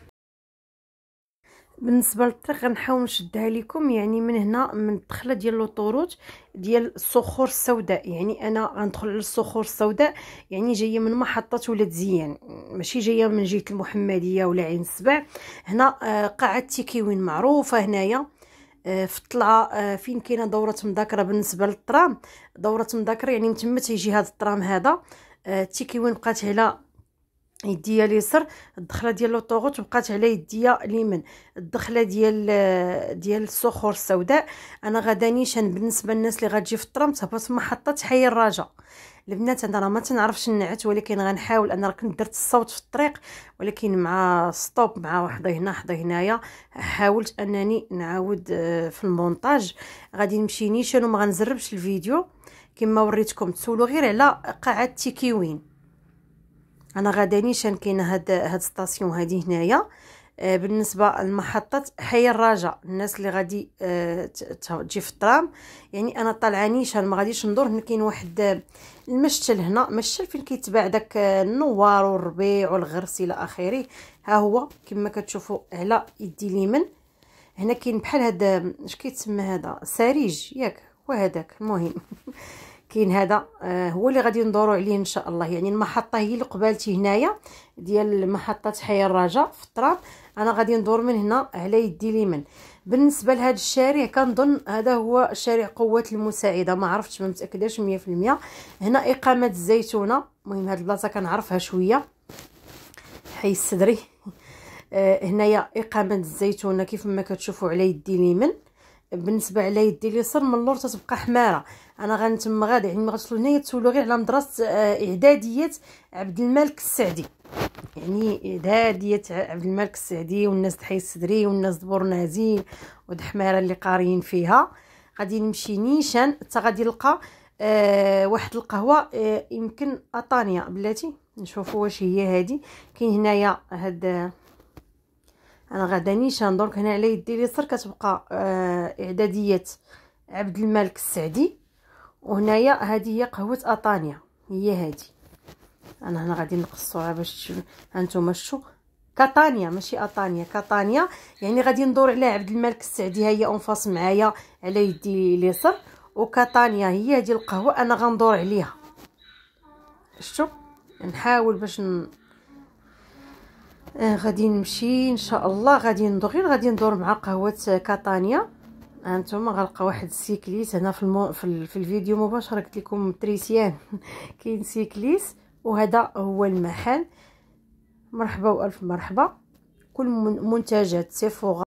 بالنسبه للطريق غنحاول نشدها لكم، يعني من هنا من الدخله ديال لوطوروت ديال الصخور السوداء. يعني انا غندخل على الصخور السوداء، يعني جايه من محطه ولاد زيان، ماشي جايه من جهه المحمديه ولا عين السبع. هنا قاعه تيكيوين معروفه هنايا في الطلعه فين كاينه دوره مذاكره. بالنسبه للطرام دوره مذاكره يعني متما تيجي هذا الطرام هذا. تيكيوين بقات على يديا اليسر، الدخله ديال لوطوغوت بقات على يديا اليمين. الدخله ديال ديال الصخور السوداء انا غادا نيشان. بالنسبه للناس اللي غتجي في الطرام تهبط محطه حي الرجاء. البنات انا راه ما تنعرفش النعت، ولكن غنحاول. انا راه كنت درت الصوت في الطريق ولكن مع ستوب مع وحده هنا وحده هنايا حاولت انني نعاود في المونتاج. غادي نمشي نيشان وما غنزربش الفيديو كما وريتكم، تسولوا غير على قاعه تيكيوين. انا غادا نيشان كاينه هاد هاد ستاسيون هادي هنايا. آه بالنسبه لمحطه حي الرجاء، الناس اللي غادي آه تجي في الترام، يعني انا طالعه نيشان ما غاديش ندور. هنا كاين واحد المشتل، هنا مشتل فين كيتباع داك النوار والربيع والغرس الى اخره. ها هو كما كتشوفوا على يدي اليمين. هنا كاين بحال هذا اش كيتسمى هذا ساريج ياك، وهذاك المهم كاين هذا آه هو اللي غادي ندوروا عليه ان شاء الله. يعني المحطه هي اللي قبالتي هنايا ديال محطه حي الرجاء في الترام، انا غادي ندور من هنا على يدي اليمين. بالنسبه لهذا الشارع كنظن هذا هو شارع قوه المساعده، ما عرفتش ما متاكداش مية في المية. هنا اقامه الزيتونه، المهم هذه البلاصه كنعرفها شويه، حي السدري. آه هنايا اقامه الزيتونه كيف ما كتشوفوا على يدي اليمين. بالنسبه على يدي اليسار من اللور تتبقى حماره. انا غنتم غادي يعني ما غتوصلوا هنايا تسولوا غير على مدرسه آه اعداديه عبد الملك السعدي، يعني اعداديه عبد الملك السعدي، والناس د حي السدري والناس د بورنازي ود حماره اللي قاريين فيها. غادي نمشي نيشان حتى غادي نلقى آه واحد القهوه آه يمكن اطانيا بلاتي، نشوفوا واش هي هذه. كاين هنايا هاد انا غادا نيشان دونك هنا على يدي اليسار كتبقى آه اعداديه عبد الملك السعدي، وهنايا هذه هي قهوه اطانيا، هي هذه. انا هنا غادي نقصوها باش هانتوما شتو كاتانيا ماشي اطانيا، كاتانيا. يعني غادي ندور على عبد الملك السعدي، ها هي اونفاس معايا على يدي اليسار، وكاتانيا هي هذه القهوه انا غندور عليها. شتو نحاول باش ن... آه غادي نمشي ان شاء الله، غادي ندور غير غادي ندور مع قهوه كاتانيا. هانتوما غنلقى واحد السيكليس هنا في المو... في, ال... في الفيديو مباشره قلت لكم تريسيان كاين سيكليس، وهذا هو المحل. مرحبا والف مرحبا. كل منتجات سيفورا